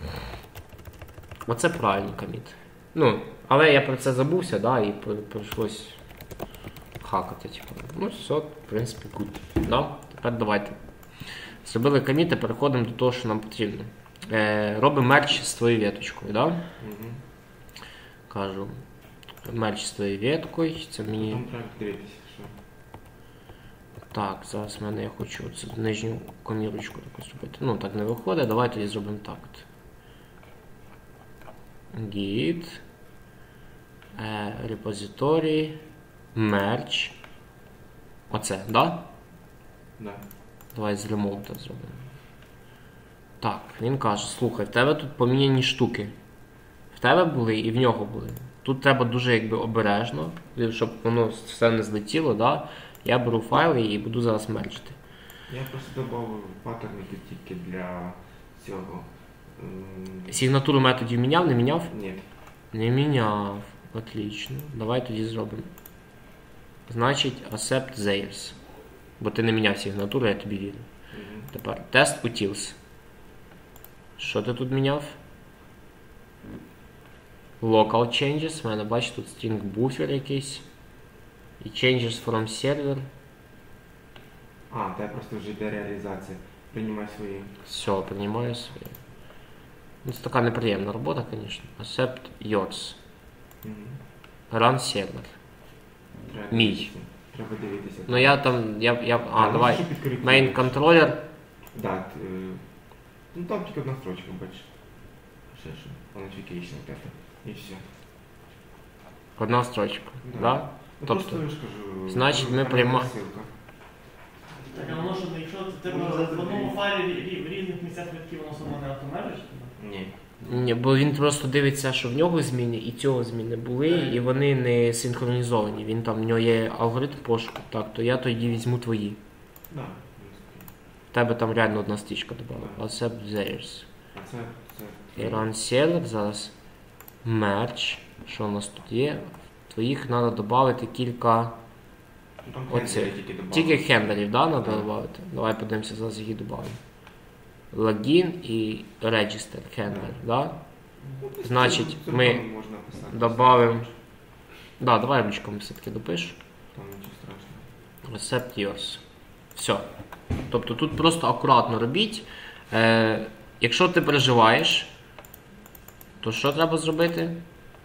Оце правильний коміт. Ну, але я про це забувся, да, і прийшлось хакати, типу. Ну, все, в принципі, good. Да? Тепер давайте. Зробили коміти, переходимо до того, що нам потрібно. Робимо мерч з твоєю веточкою, да? Кажу. Мерч з твоєю веткою. Це мені... Там треба дивитися, що. Так, зараз в мене я хочу цю нижню комірочку таку зробити. Ну, так не виходить. Давай тоді зробимо так от. Git. Repository. Merge. Оце, да? Да. Давай з ремоута зробимо. Так, він каже, слухай, в тебе тут поміняні штуки. В тебе були і в нього були. Тут треба дуже якби обережно, щоб воно все не злетіло, да? Я беру файли і буду зараз мерджити. Я просто додав паттерни тільки для цього. Сигнатуру методів міняв, не міняв? Ні. Не міняв. Отлично. Давай тоді зробимо. Значить, accept theirs. Бо ти не міняв сигнатуру, я тобі вірю. Тепер test utils. Що ти тут міняв? Local changes. У мене, бачиш, тут string buffer якийсь. І changes from server. А, це просто вже йде реалізація. Приймай свої. Все, приймаю свої. Ну, це така неприємна робота, звісно. Accept yours. Run server. Мій. Треба дивитися. Ну я там, давай. Main controller. Да, ну там тільки одна строчка, бачиш. Все, що notification вот это. І все. Одна строчка, да? Ну, Тобто, просто я ж кажу, значить, ми приймаємо. Так, а воно що, якщо це в одному файлі в різних місцях витків, воно само не автомерить? Ні. Ні, бо він просто дивиться, що в нього зміни і цього зміни були, і вони не синхронізовані. Він там, в нього є алгоритм пошуку, так, то я тоді візьму твої. Да. В тебе там реально одна стрічка додала. Accept theirs. А це... І run server, зараз merge. Що у нас тут є? Твоїх треба додати кілька оцих. Тільки хендерів, да, треба додати? Давай подивимося, зараз які додаємо. Логін і register handler, да? Значить, ми додаємо... Да, давай ручками все-таки допишу. Там нічого страшного. Accept yours. Все. Тобто тут просто акуратно робіть. Якщо ти переживаєш, то що треба зробити?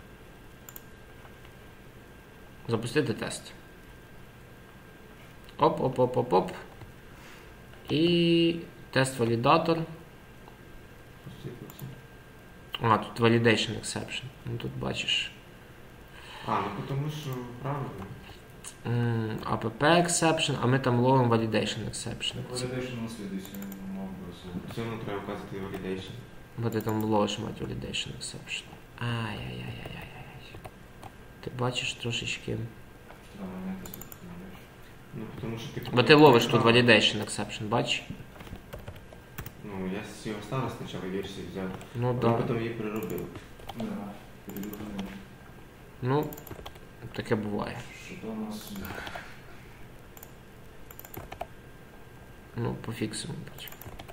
Запустити тест. Оп. І тест-валідатор. А, тут validation exception. Ну тут бачиш. А, ну тому що правильно. App exception, а ми там ловимо validation exception. Validation на слідуючий мов Все одно треба вказати validation. Бо ти там ловиш мать validation exception. Ай-яй-яй-яй-яй. Ти бачиш трошечки. Ну, тому що ти... Бо ти ловиш тут validation exception, бачиш? Ну, я з його старого спочатку версії взяв. Ну, а да. потім її переробив. Ну, таке буває. Що у нас? Ну, пофіксимо потім.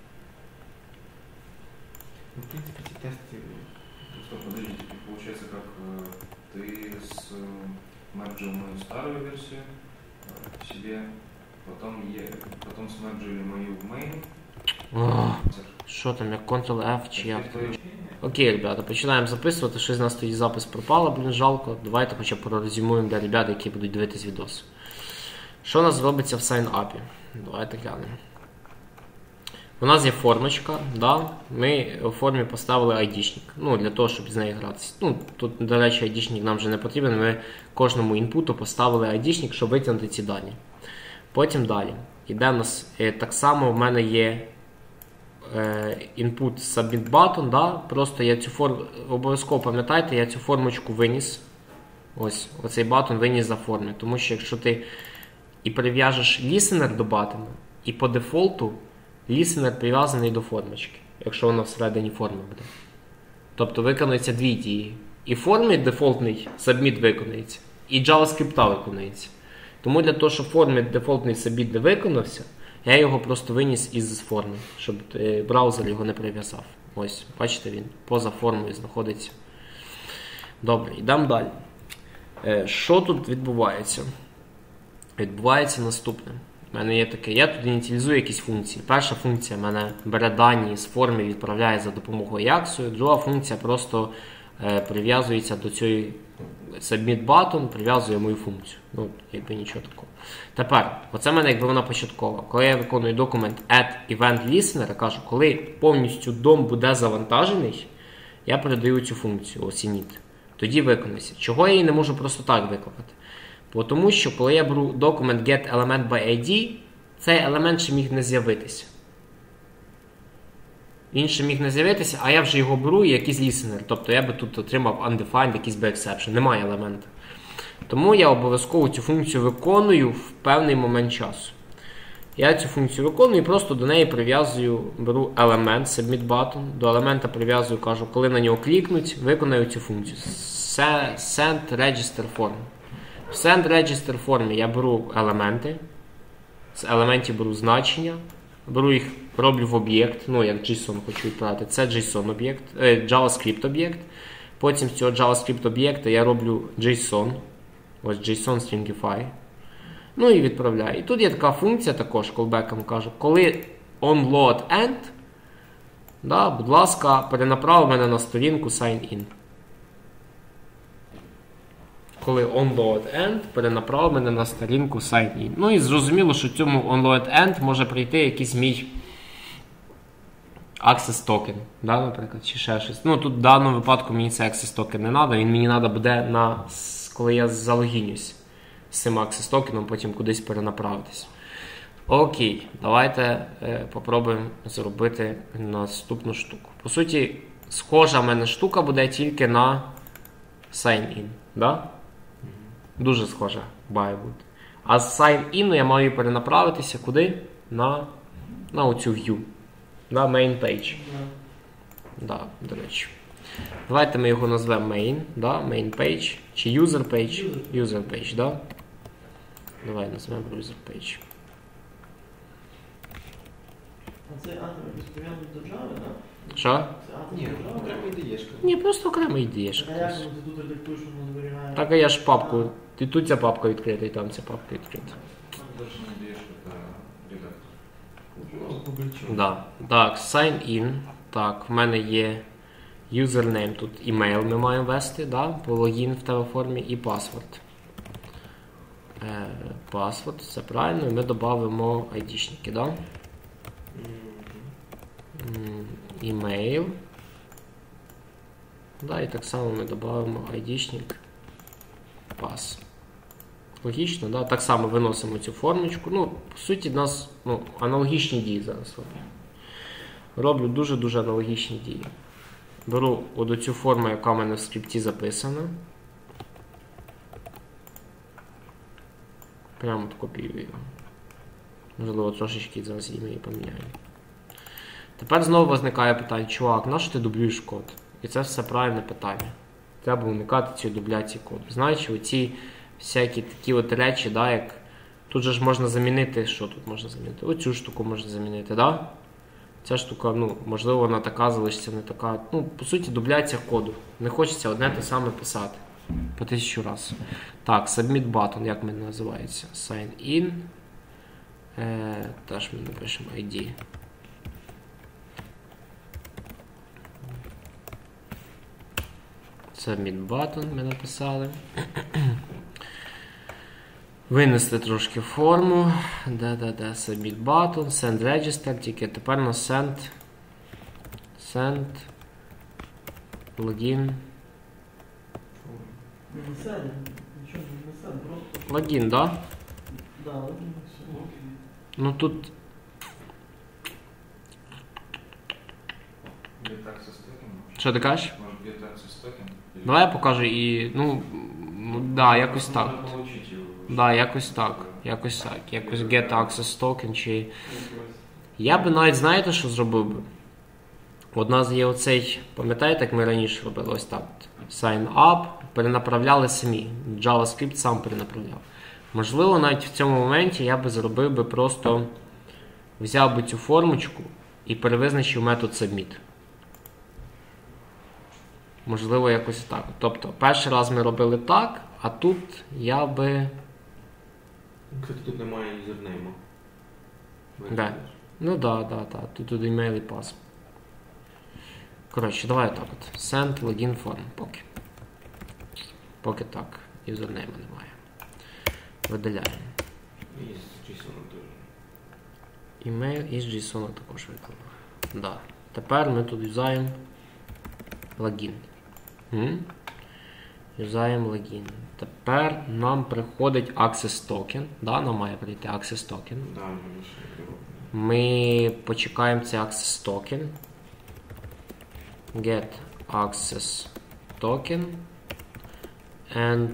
Ну, в принципі, ці тести... Стоп, подождите, получается, как ты смерджил мою старую версию себе, потом смерджили мою в main. Що там, як Ctrl-F чи як? Окей, ребята, починаємо записувати. Щось з нас тоді запис пропало, блін, жалко. Давайте хоча б прорезюмуємо для ребят, які будуть дивитись відос. Що у нас робиться в сайнапі? Давайте глянемо. У нас є формочка, да? Ми у формі поставили ID-шник, ну, для того, щоб з нею гратися. Ну, тут, до речі, ID-шник нам вже не потрібен, ми кожному інпуту поставили ID-шник, щоб витягнути ці дані. Потім далі. Іде у нас, так само в мене є input submit button, да? Просто я цю обов'язково пам'ятайте, я цю формочку виніс. Ось, оцей батон виніс за форми. Тому що якщо ти і прив'яжеш listener до батону, і по дефолту listener прив'язаний до формочки, якщо воно всередині форми буде. Тобто виконується дві дії. І в формі дефолтний submit виконується, і JavaScript виконується. Тому для того, щоб в формі дефолтний submit не виконався, я його просто виніс із форми, щоб браузер його не прив'язав. Ось, бачите, він поза формою знаходиться. Добре, йдемо далі. Що тут відбувається? Відбувається наступне. У мене є таке, я тут ініціалізую якісь функції. Перша функція в мене бере дані з форми і відправляє за допомогою Ajax. Друга функція просто прив'язується до цієї submit button, прив'язує мою функцію. Ну, якби нічого такого. Тепер, оце в мене якби вона початкова. Коли я виконую документ add event listener, я кажу, коли повністю дом буде завантажений, я передаю цю функцію, ось init. Тоді виконується. Чого я її не можу просто так викликати? Бо тому що, коли я беру документ getElementById, цей елемент ще міг не з'явитися. Він ще міг не з'явитися, а я вже його беру і якийсь listener. Тобто я би тут отримав undefined, якийсь би exception. Немає елемента. Тому я обов'язково цю функцію виконую в певний момент часу. Я цю функцію виконую і просто до неї прив'язую, беру елемент, submit button, до елемента прив'язую, кажу, коли на нього клікнуть, виконаю цю функцію. Send register form. В Send Register формі я беру елементи, з елементів беру значення, беру їх, роблю в об'єкт, ну як JSON хочу відправити, це JSON об'єкт, JavaScript об'єкт. Потім з цього JavaScript об'єкта я роблю JSON, ось JSON Stringify, ну і відправляю. І тут є така функція також, callback'ом кажу, коли onLoadEnd, да, будь ласка, перенаправ мене на сторінку sign-in. Коли onLoadEnd перенаправ мене на сторінку sign-in. Ну і зрозуміло, що цьому onLoadEnd може прийти якийсь мій access token, да, наприклад, чи ще щось. Ну тут в даному випадку мені цей access token не треба, він мені треба буде, коли я залогінюсь з цим access token, потім кудись перенаправитись. Окей, давайте попробуємо зробити наступну штуку. По суті, схожа в мене штука буде тільки на sign-in, да? Дуже схожа має бути. А з sign-in я маю перенаправитися куди? На оцю view. На main page. Да, до речі. Давайте ми його назвемо main, да? Main page. Чи user page? User page, да? Давай назвемо user page. А це атом розповідає до Java, так? Що? Це атом Ні, до Java? окрема ідеєшка. Ні, просто окрема ідеєшка. А як ти тут редактуєш, що воно зберігає? Так, а я ж папку. І тут ця папка відкрита, і там ця папка відкрита. Даже не даешь, это редактор. Ну, публічно. Да. Так, sign in. Так, в мене є username, тут email ми маємо ввести, да? По логін в телеформі і password. Password, це правильно, і ми додамо ID-шники, да? Email. Да, і так само ми додамо ID-шник. Pass. Логічно, да? Так само виносимо цю формочку. Ну, по суті, у нас аналогічні дії зараз роблю. Роблю дуже-дуже аналогічні дії. Беру оцю форму, яка в мене в скрипті записана. Прямо от копіюю його. Можливо, трошечки зараз її поміняю. Тепер знову виникає питання, чувак, нащо ти дублюєш код? І це все правильне питання. Треба уникати цієї дубляції коду. Знаєш, оці всякі такі от речі, да, як тут же ж можна замінити, що тут можна замінити? Оцю штуку можна замінити, да? Ця штука, ну, можливо, вона така залишиться, не така. Ну, по суті, дубляція коду. Не хочеться одне те саме писати. По 1000 разів. Так, submit button, як він називається? Sign in. Теж ми напишемо ID. Submit button ми написали. Винести трошки форму. Submit button, send register, тільки тепер на send login. Не сядем, нічого не сядем, просто... Логін, да? Да, логін. Ну тут... Get access token. Що ти кажеш? Может, get access token? Давай я покажу і... да, якось так. Надо получить его. Да, якось так. Якось get access token чи... Я би навіть, знаєте, що зробив би? От у нас є оцей, пам'ятаєте, як ми раніше робили ось так. Sign up, перенаправляли самі. JavaScript сам перенаправляв. Можливо, навіть в цьому моменті я би зробив би просто, взяв би цю формочку і перевизначив метод submit. Можливо, якось так. Тобто, перший раз ми робили так, а тут я би... Кстати, тут немає юзернейму. Да. Ну да. Тут email і пас. Коротше, давай так от. Send login form. Поки так. Юзернейму немає. Видаляємо. І з JSON теж. Email із JSON також викладено. Да. Тепер ми тут юзаємо логін. Юзаємо логін. Тепер нам приходить access token. Да, нам має прийти access token. Да, ми почекаємо цей access token. Get access token and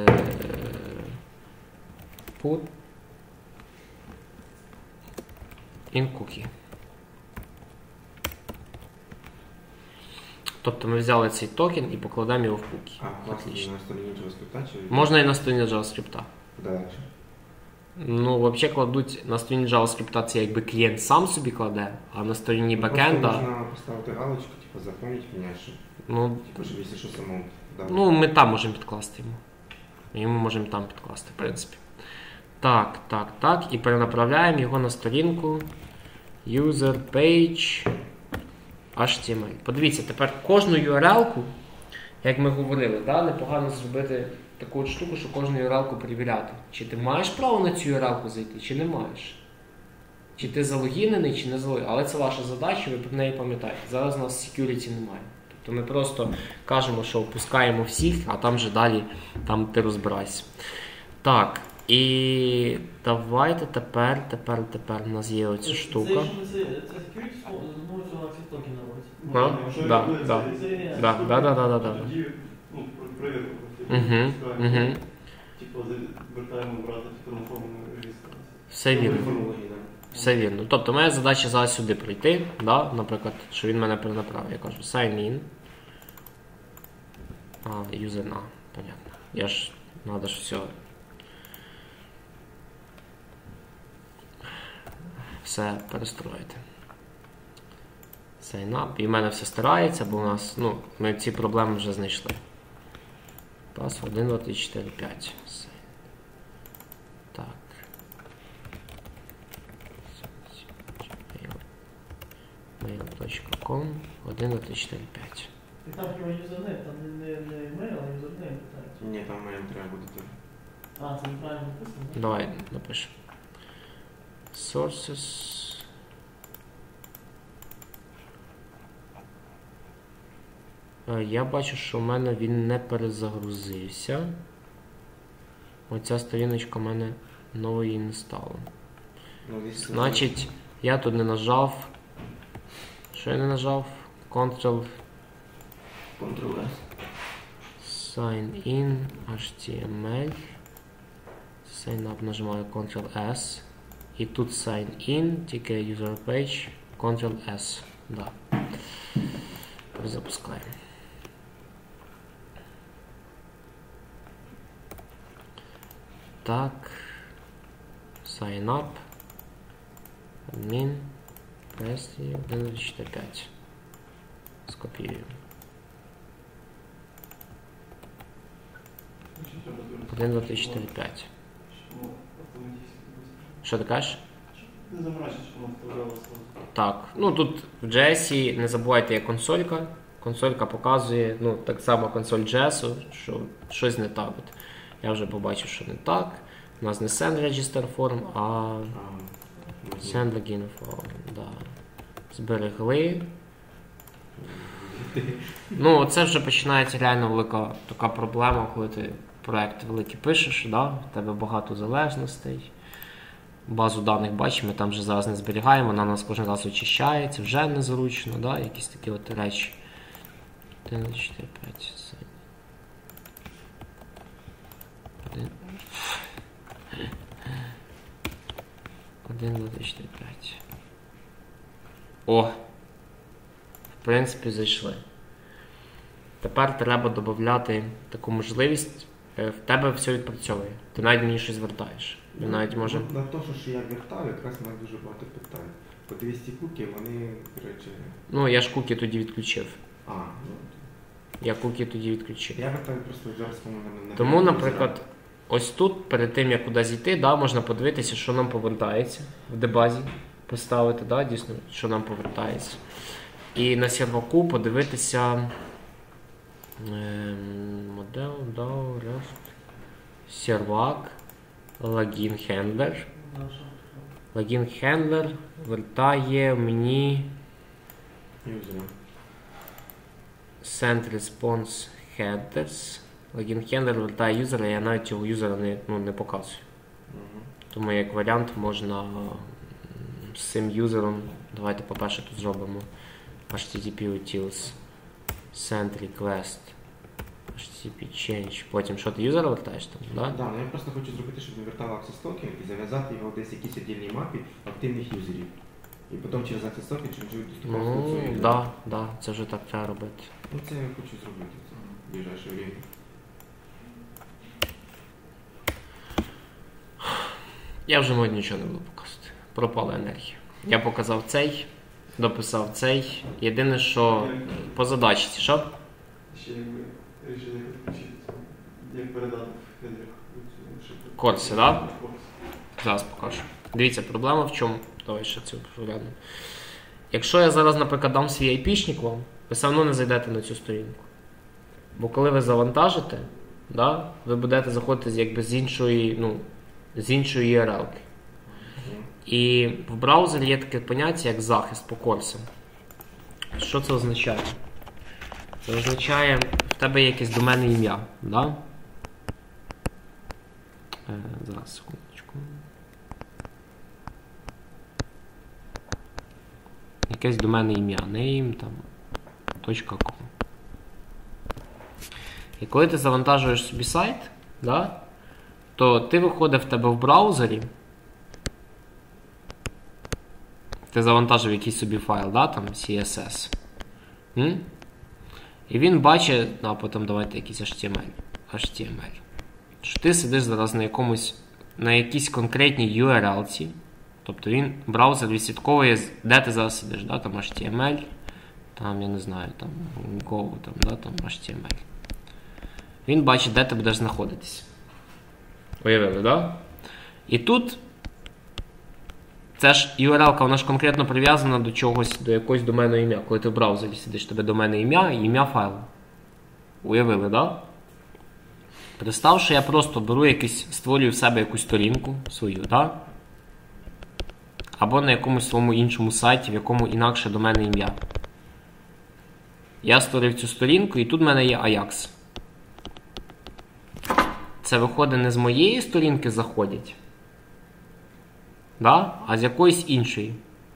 put in cookie. Тобто ми взяли цей токен і покладемо його в cookie. Отлично. На стороні JavaScript чи... Можна і на стороні JavaScript. Да. Ну, взагалі кладуть на стороні JavaScript, це якби клієнт сам собі кладе, а на стороні бекенда... Можна поставити галочку, типу, запомніть мене, що... Ну, типу, щоб якщо що самому... Да. Ну, ми там можемо підкласти йому. Йому можемо там підкласти, в принципі. Так. І перенаправляємо його на сторінку user page HTML. Подивіться, тепер кожну URL-ку, як ми говорили, да, непогано зробити таку от штуку, що кожну URL-ку перевіряти. Чи ти маєш право на цю URL-ку зайти, чи не маєш. Чи ти залогінений, чи не залогінений. Але це ваша задача, ви про неї пам'ятаєте. Зараз у нас security немає. Тобто ми просто кажемо, що впускаємо всіх, а там вже далі там ти розбирайся. Так, і давайте тепер у нас є оця штука. Це security зможуть access token наводити. Да. Тоді, перевірку. Типу, звертаємо брати на форму реєстрації. Все вірно. Тобто моя задача зараз сюди прийти, да? Наприклад, що він мене перенаправив. Я кажу sign in. User na, понятно. Я ж, надо ж все перестроїти. Sign up. І в мене все старається, бо у нас, ми ці проблеми вже знайшли. Password 1, 2, 3, 4, 5. Так. mail.com 1, 2, 3, 4, 5. І там його юзернейм, там не email, а юзернейм питають. Ні, там маємо треба буде теж. Це неправильно написано? Давай напишемо. Sources. Я бачу, що в мене він не перезагрузився. Оця сторіночка в мене нової не стало. Значить, я тут не нажав. Що я не нажав? Ctrl-S. Sign in, HTML. Sign up нажимаю Ctrl-S. І тут sign in, тільки user page, Ctrl-S. Да. Запускаємо. Так. Sign up. Admin. Press 1.4.5. Скопіюємо. 1.2.3.4.5. Що ти кажеш? Не заморачуєш, що воно вставлялося. Так, тут в JS, не забувайте, є консолька. Консолька показує, так само консоль JS, що щось не так. Я вже побачив, що не так. У нас не send register form, а send login form. Да. Зберегли. Ну, це вже починається реально велика така проблема, коли ти проєкт великий пишеш, да? В тебе багато залежностей. Базу даних бачимо, ми там вже зараз не зберігаємо, вона у нас кожен раз очищається, вже незручно, да? Якісь такі от речі. 1, 2, 4, 5, 7. 1, 2, 3, 4, 5. О! В принципі, зайшли. Тепер треба додати таку можливість. В тебе все відпрацьовує. Ти навіть мені щось звертаєш. Навіть може... На те, що я вертав, якраз в мене дуже багато питань. По 200 куки, вони, коротше... Ну, я ж куки тоді відключив. Ну... Я куки тоді відключив. Я вертаю просто зараз, по-моєму, на... Тому, наприклад, ось тут, перед тим, як кудись йти, да, можна подивитися, що нам повертається в дебазі. Поставити, да, дійсно, що нам повертається. І на серваку подивитися модел, DAO, REST, сервак, логін хендлер. Логін хендлер вертає мені send response headers. Логін хендлер вертає юзера, я навіть його юзера не показую. Тому як варіант можна з цим юзером, давайте по-перше тут зробимо http utils send request http change, потім що ти юзера вертаєш там, да? Да, я просто хочу зробити, щоб він вертав access token і зав'язати його десь в якійсь віддільній мапі активних юзерів. І потім через access token, щоб вже доступав функцію. Да, це вже так треба робити. Ну це я хочу зробити в ближайше время. Я вже мабуть нічого не буду показувати. Пропала енергія. Я показав цей, дописав цей. Єдине, що по задачці, що? Ще якби рішення підключити, як передати в хедрах. Корси, так? Да? Зараз покажу. Дивіться, проблема в чому? Давай ще цю поглянемо. Якщо я зараз, наприклад, дам свій айпішник вам, ви все одно не зайдете на цю сторінку. Бо коли ви завантажите, да, ви будете заходити якби з іншої URL-ки. І в браузері є таке поняття, як захист по корсам. Що це означає? Це означає, в тебе є якесь доменне ім'я. Да? Зараз, секундочку. Якесь доменне ім'я. Name, там, .com. І коли ти завантажуєш собі сайт, да, то ти виходиш в тебе в браузері, ти завантажив якийсь собі файл, да, там CSS. І він бачить, а потім давайте якийсь HTML. Що ти сидиш зараз на якійсь конкретній URL-ці, тобто браузер відслідковує, де ти зараз сидиш, да, там HTML, там, я не знаю, там Go, там, да, там HTML. Він бачить, де ти будеш знаходитися. Уявили, да? І тут це ж URL-ка, вона ж конкретно прив'язана до чогось, до якогось доменного ім'я. Коли ти в браузері сидиш, тебе доменне ім'я і ім'я файлу. Уявили, да? Представ, що я просто беру створюю в себе якусь сторінку свою, да? Або на якомусь своєму іншому сайті, в якому інакше доменне ім'я. Я створив цю сторінку, і тут в мене є Ajax. Це виходить не з моєї сторінки заходять, да? А з якоїсь іншої.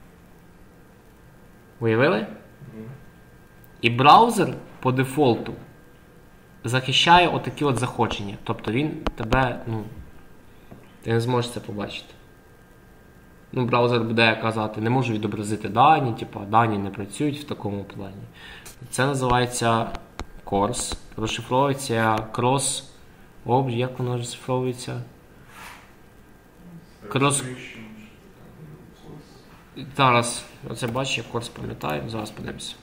Уявили? І браузер по дефолту захищає отакі от заходження. Тобто він тебе, ти не зможеш це побачити. Браузер буде казати, не можу відобразити дані, дані не працюють в такому плані. Це називається course. Розшифровується cross. Як воно розшифровується? Зараз, оце бачу, я курс пам'ятаю, зараз подивимося.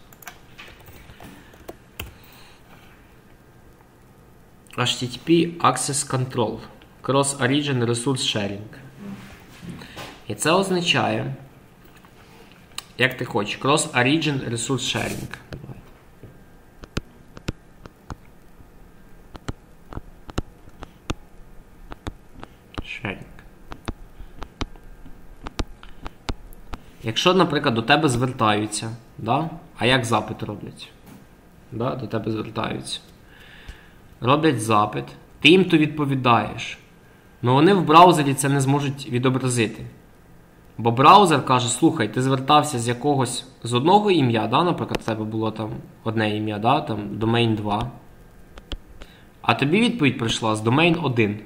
HTTP Access Control. Cross-Origin Resource Sharing. І це означає, як ти хочеш, Cross-Origin Resource Sharing. sharing. Якщо, наприклад, до тебе звертаються, да? А як запит роблять? Да? До тебе звертаються. Роблять запит, ти їм то відповідаєш. Але вони в браузері це не зможуть відобразити. Бо браузер каже, слухай, ти звертався з одного ім'я, да? Наприклад, в тебе було там одне ім'я, да? Там domain 2. А тобі відповідь прийшла з domain 1.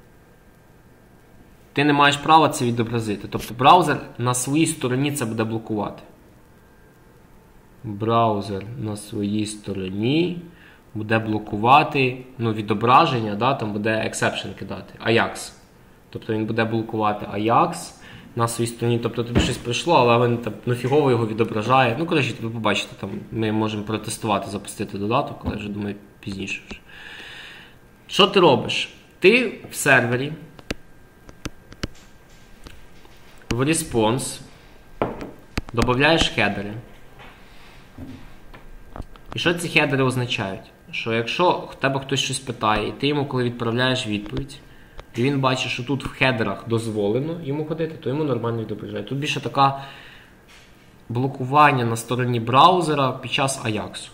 Ти не маєш права це відобразити. Тобто браузер на своїй стороні це буде блокувати. Браузер на своїй стороні буде блокувати відображення, да, там буде exception кидати. Ajax. Тобто він буде блокувати Ajax на своїй стороні. Тобто тобі щось прийшло, але він там фігово його відображає. Коротше, ви побачите, там ми можемо протестувати, запустити додаток, але вже, думаю, пізніше вже. Що ти робиш? Ти в сервері в response додаєш хедери. І що ці хедери означають? Що якщо в тебе хтось щось питає, і ти йому, коли відправляєш відповідь, і він бачить, що тут в хедерах дозволено йому ходити, то йому нормально відображає. Тут більше таке блокування на стороні браузера під час Ajax.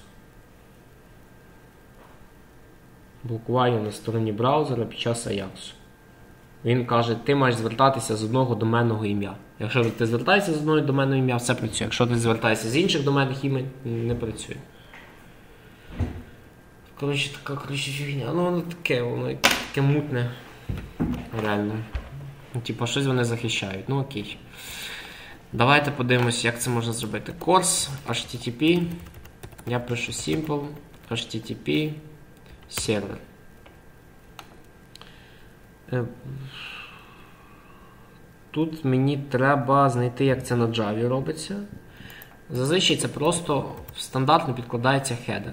Блокування на стороні браузера під час Ajax. Він каже, ти маєш звертатися з одного доменного ім'я. Якщо ти звертаєшся з одного доменного ім'я, все працює. Якщо ти звертаєшся з інших доменних ім'я, не працює. Коротше, така фігня. Воно таке мутне. Реально. Типа, щось вони захищають. Окей. Давайте подивимось, як це можна зробити. Course, HTTP. Я пишу simple, HTTP, server. Тут мені треба знайти, як це на Java робиться. Зазвичай це просто стандартно підкладається хедер.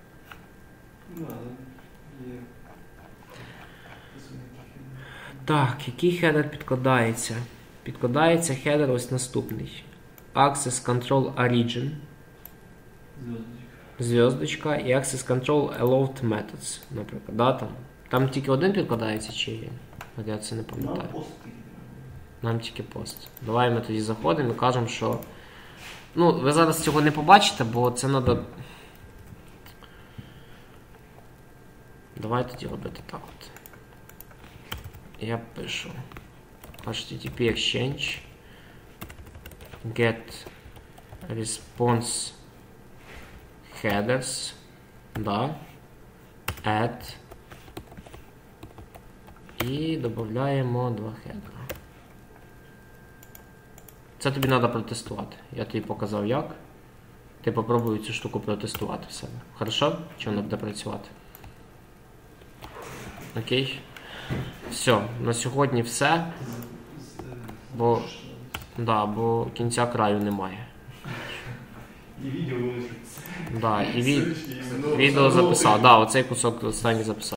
Так, який хедер підкладається? Підкладається хедер ось наступний. Access Control Origin. Зв'язочка. І Access Control Allowed Methods, наприклад. Да, там тільки один підкладається, чи я це не пам'ятаю. Нам тільки пост. Давай ми тоді заходимо і кажемо, що... ви зараз цього не побачите, бо це треба... Давай тоді робити так от. Я пишу HTTP Exchange get response headers, да, add, і додаємо два хедера. Це тобі треба протестувати. Я тобі показав як. Ти попробуй цю штуку протестувати в себе. Хорошо? Чи вона буде працювати? Окей. Все, на сьогодні все. Бо кінця краю немає. І відео вилежиться. Да, і відео записав. Да, оцей кусок останній записав.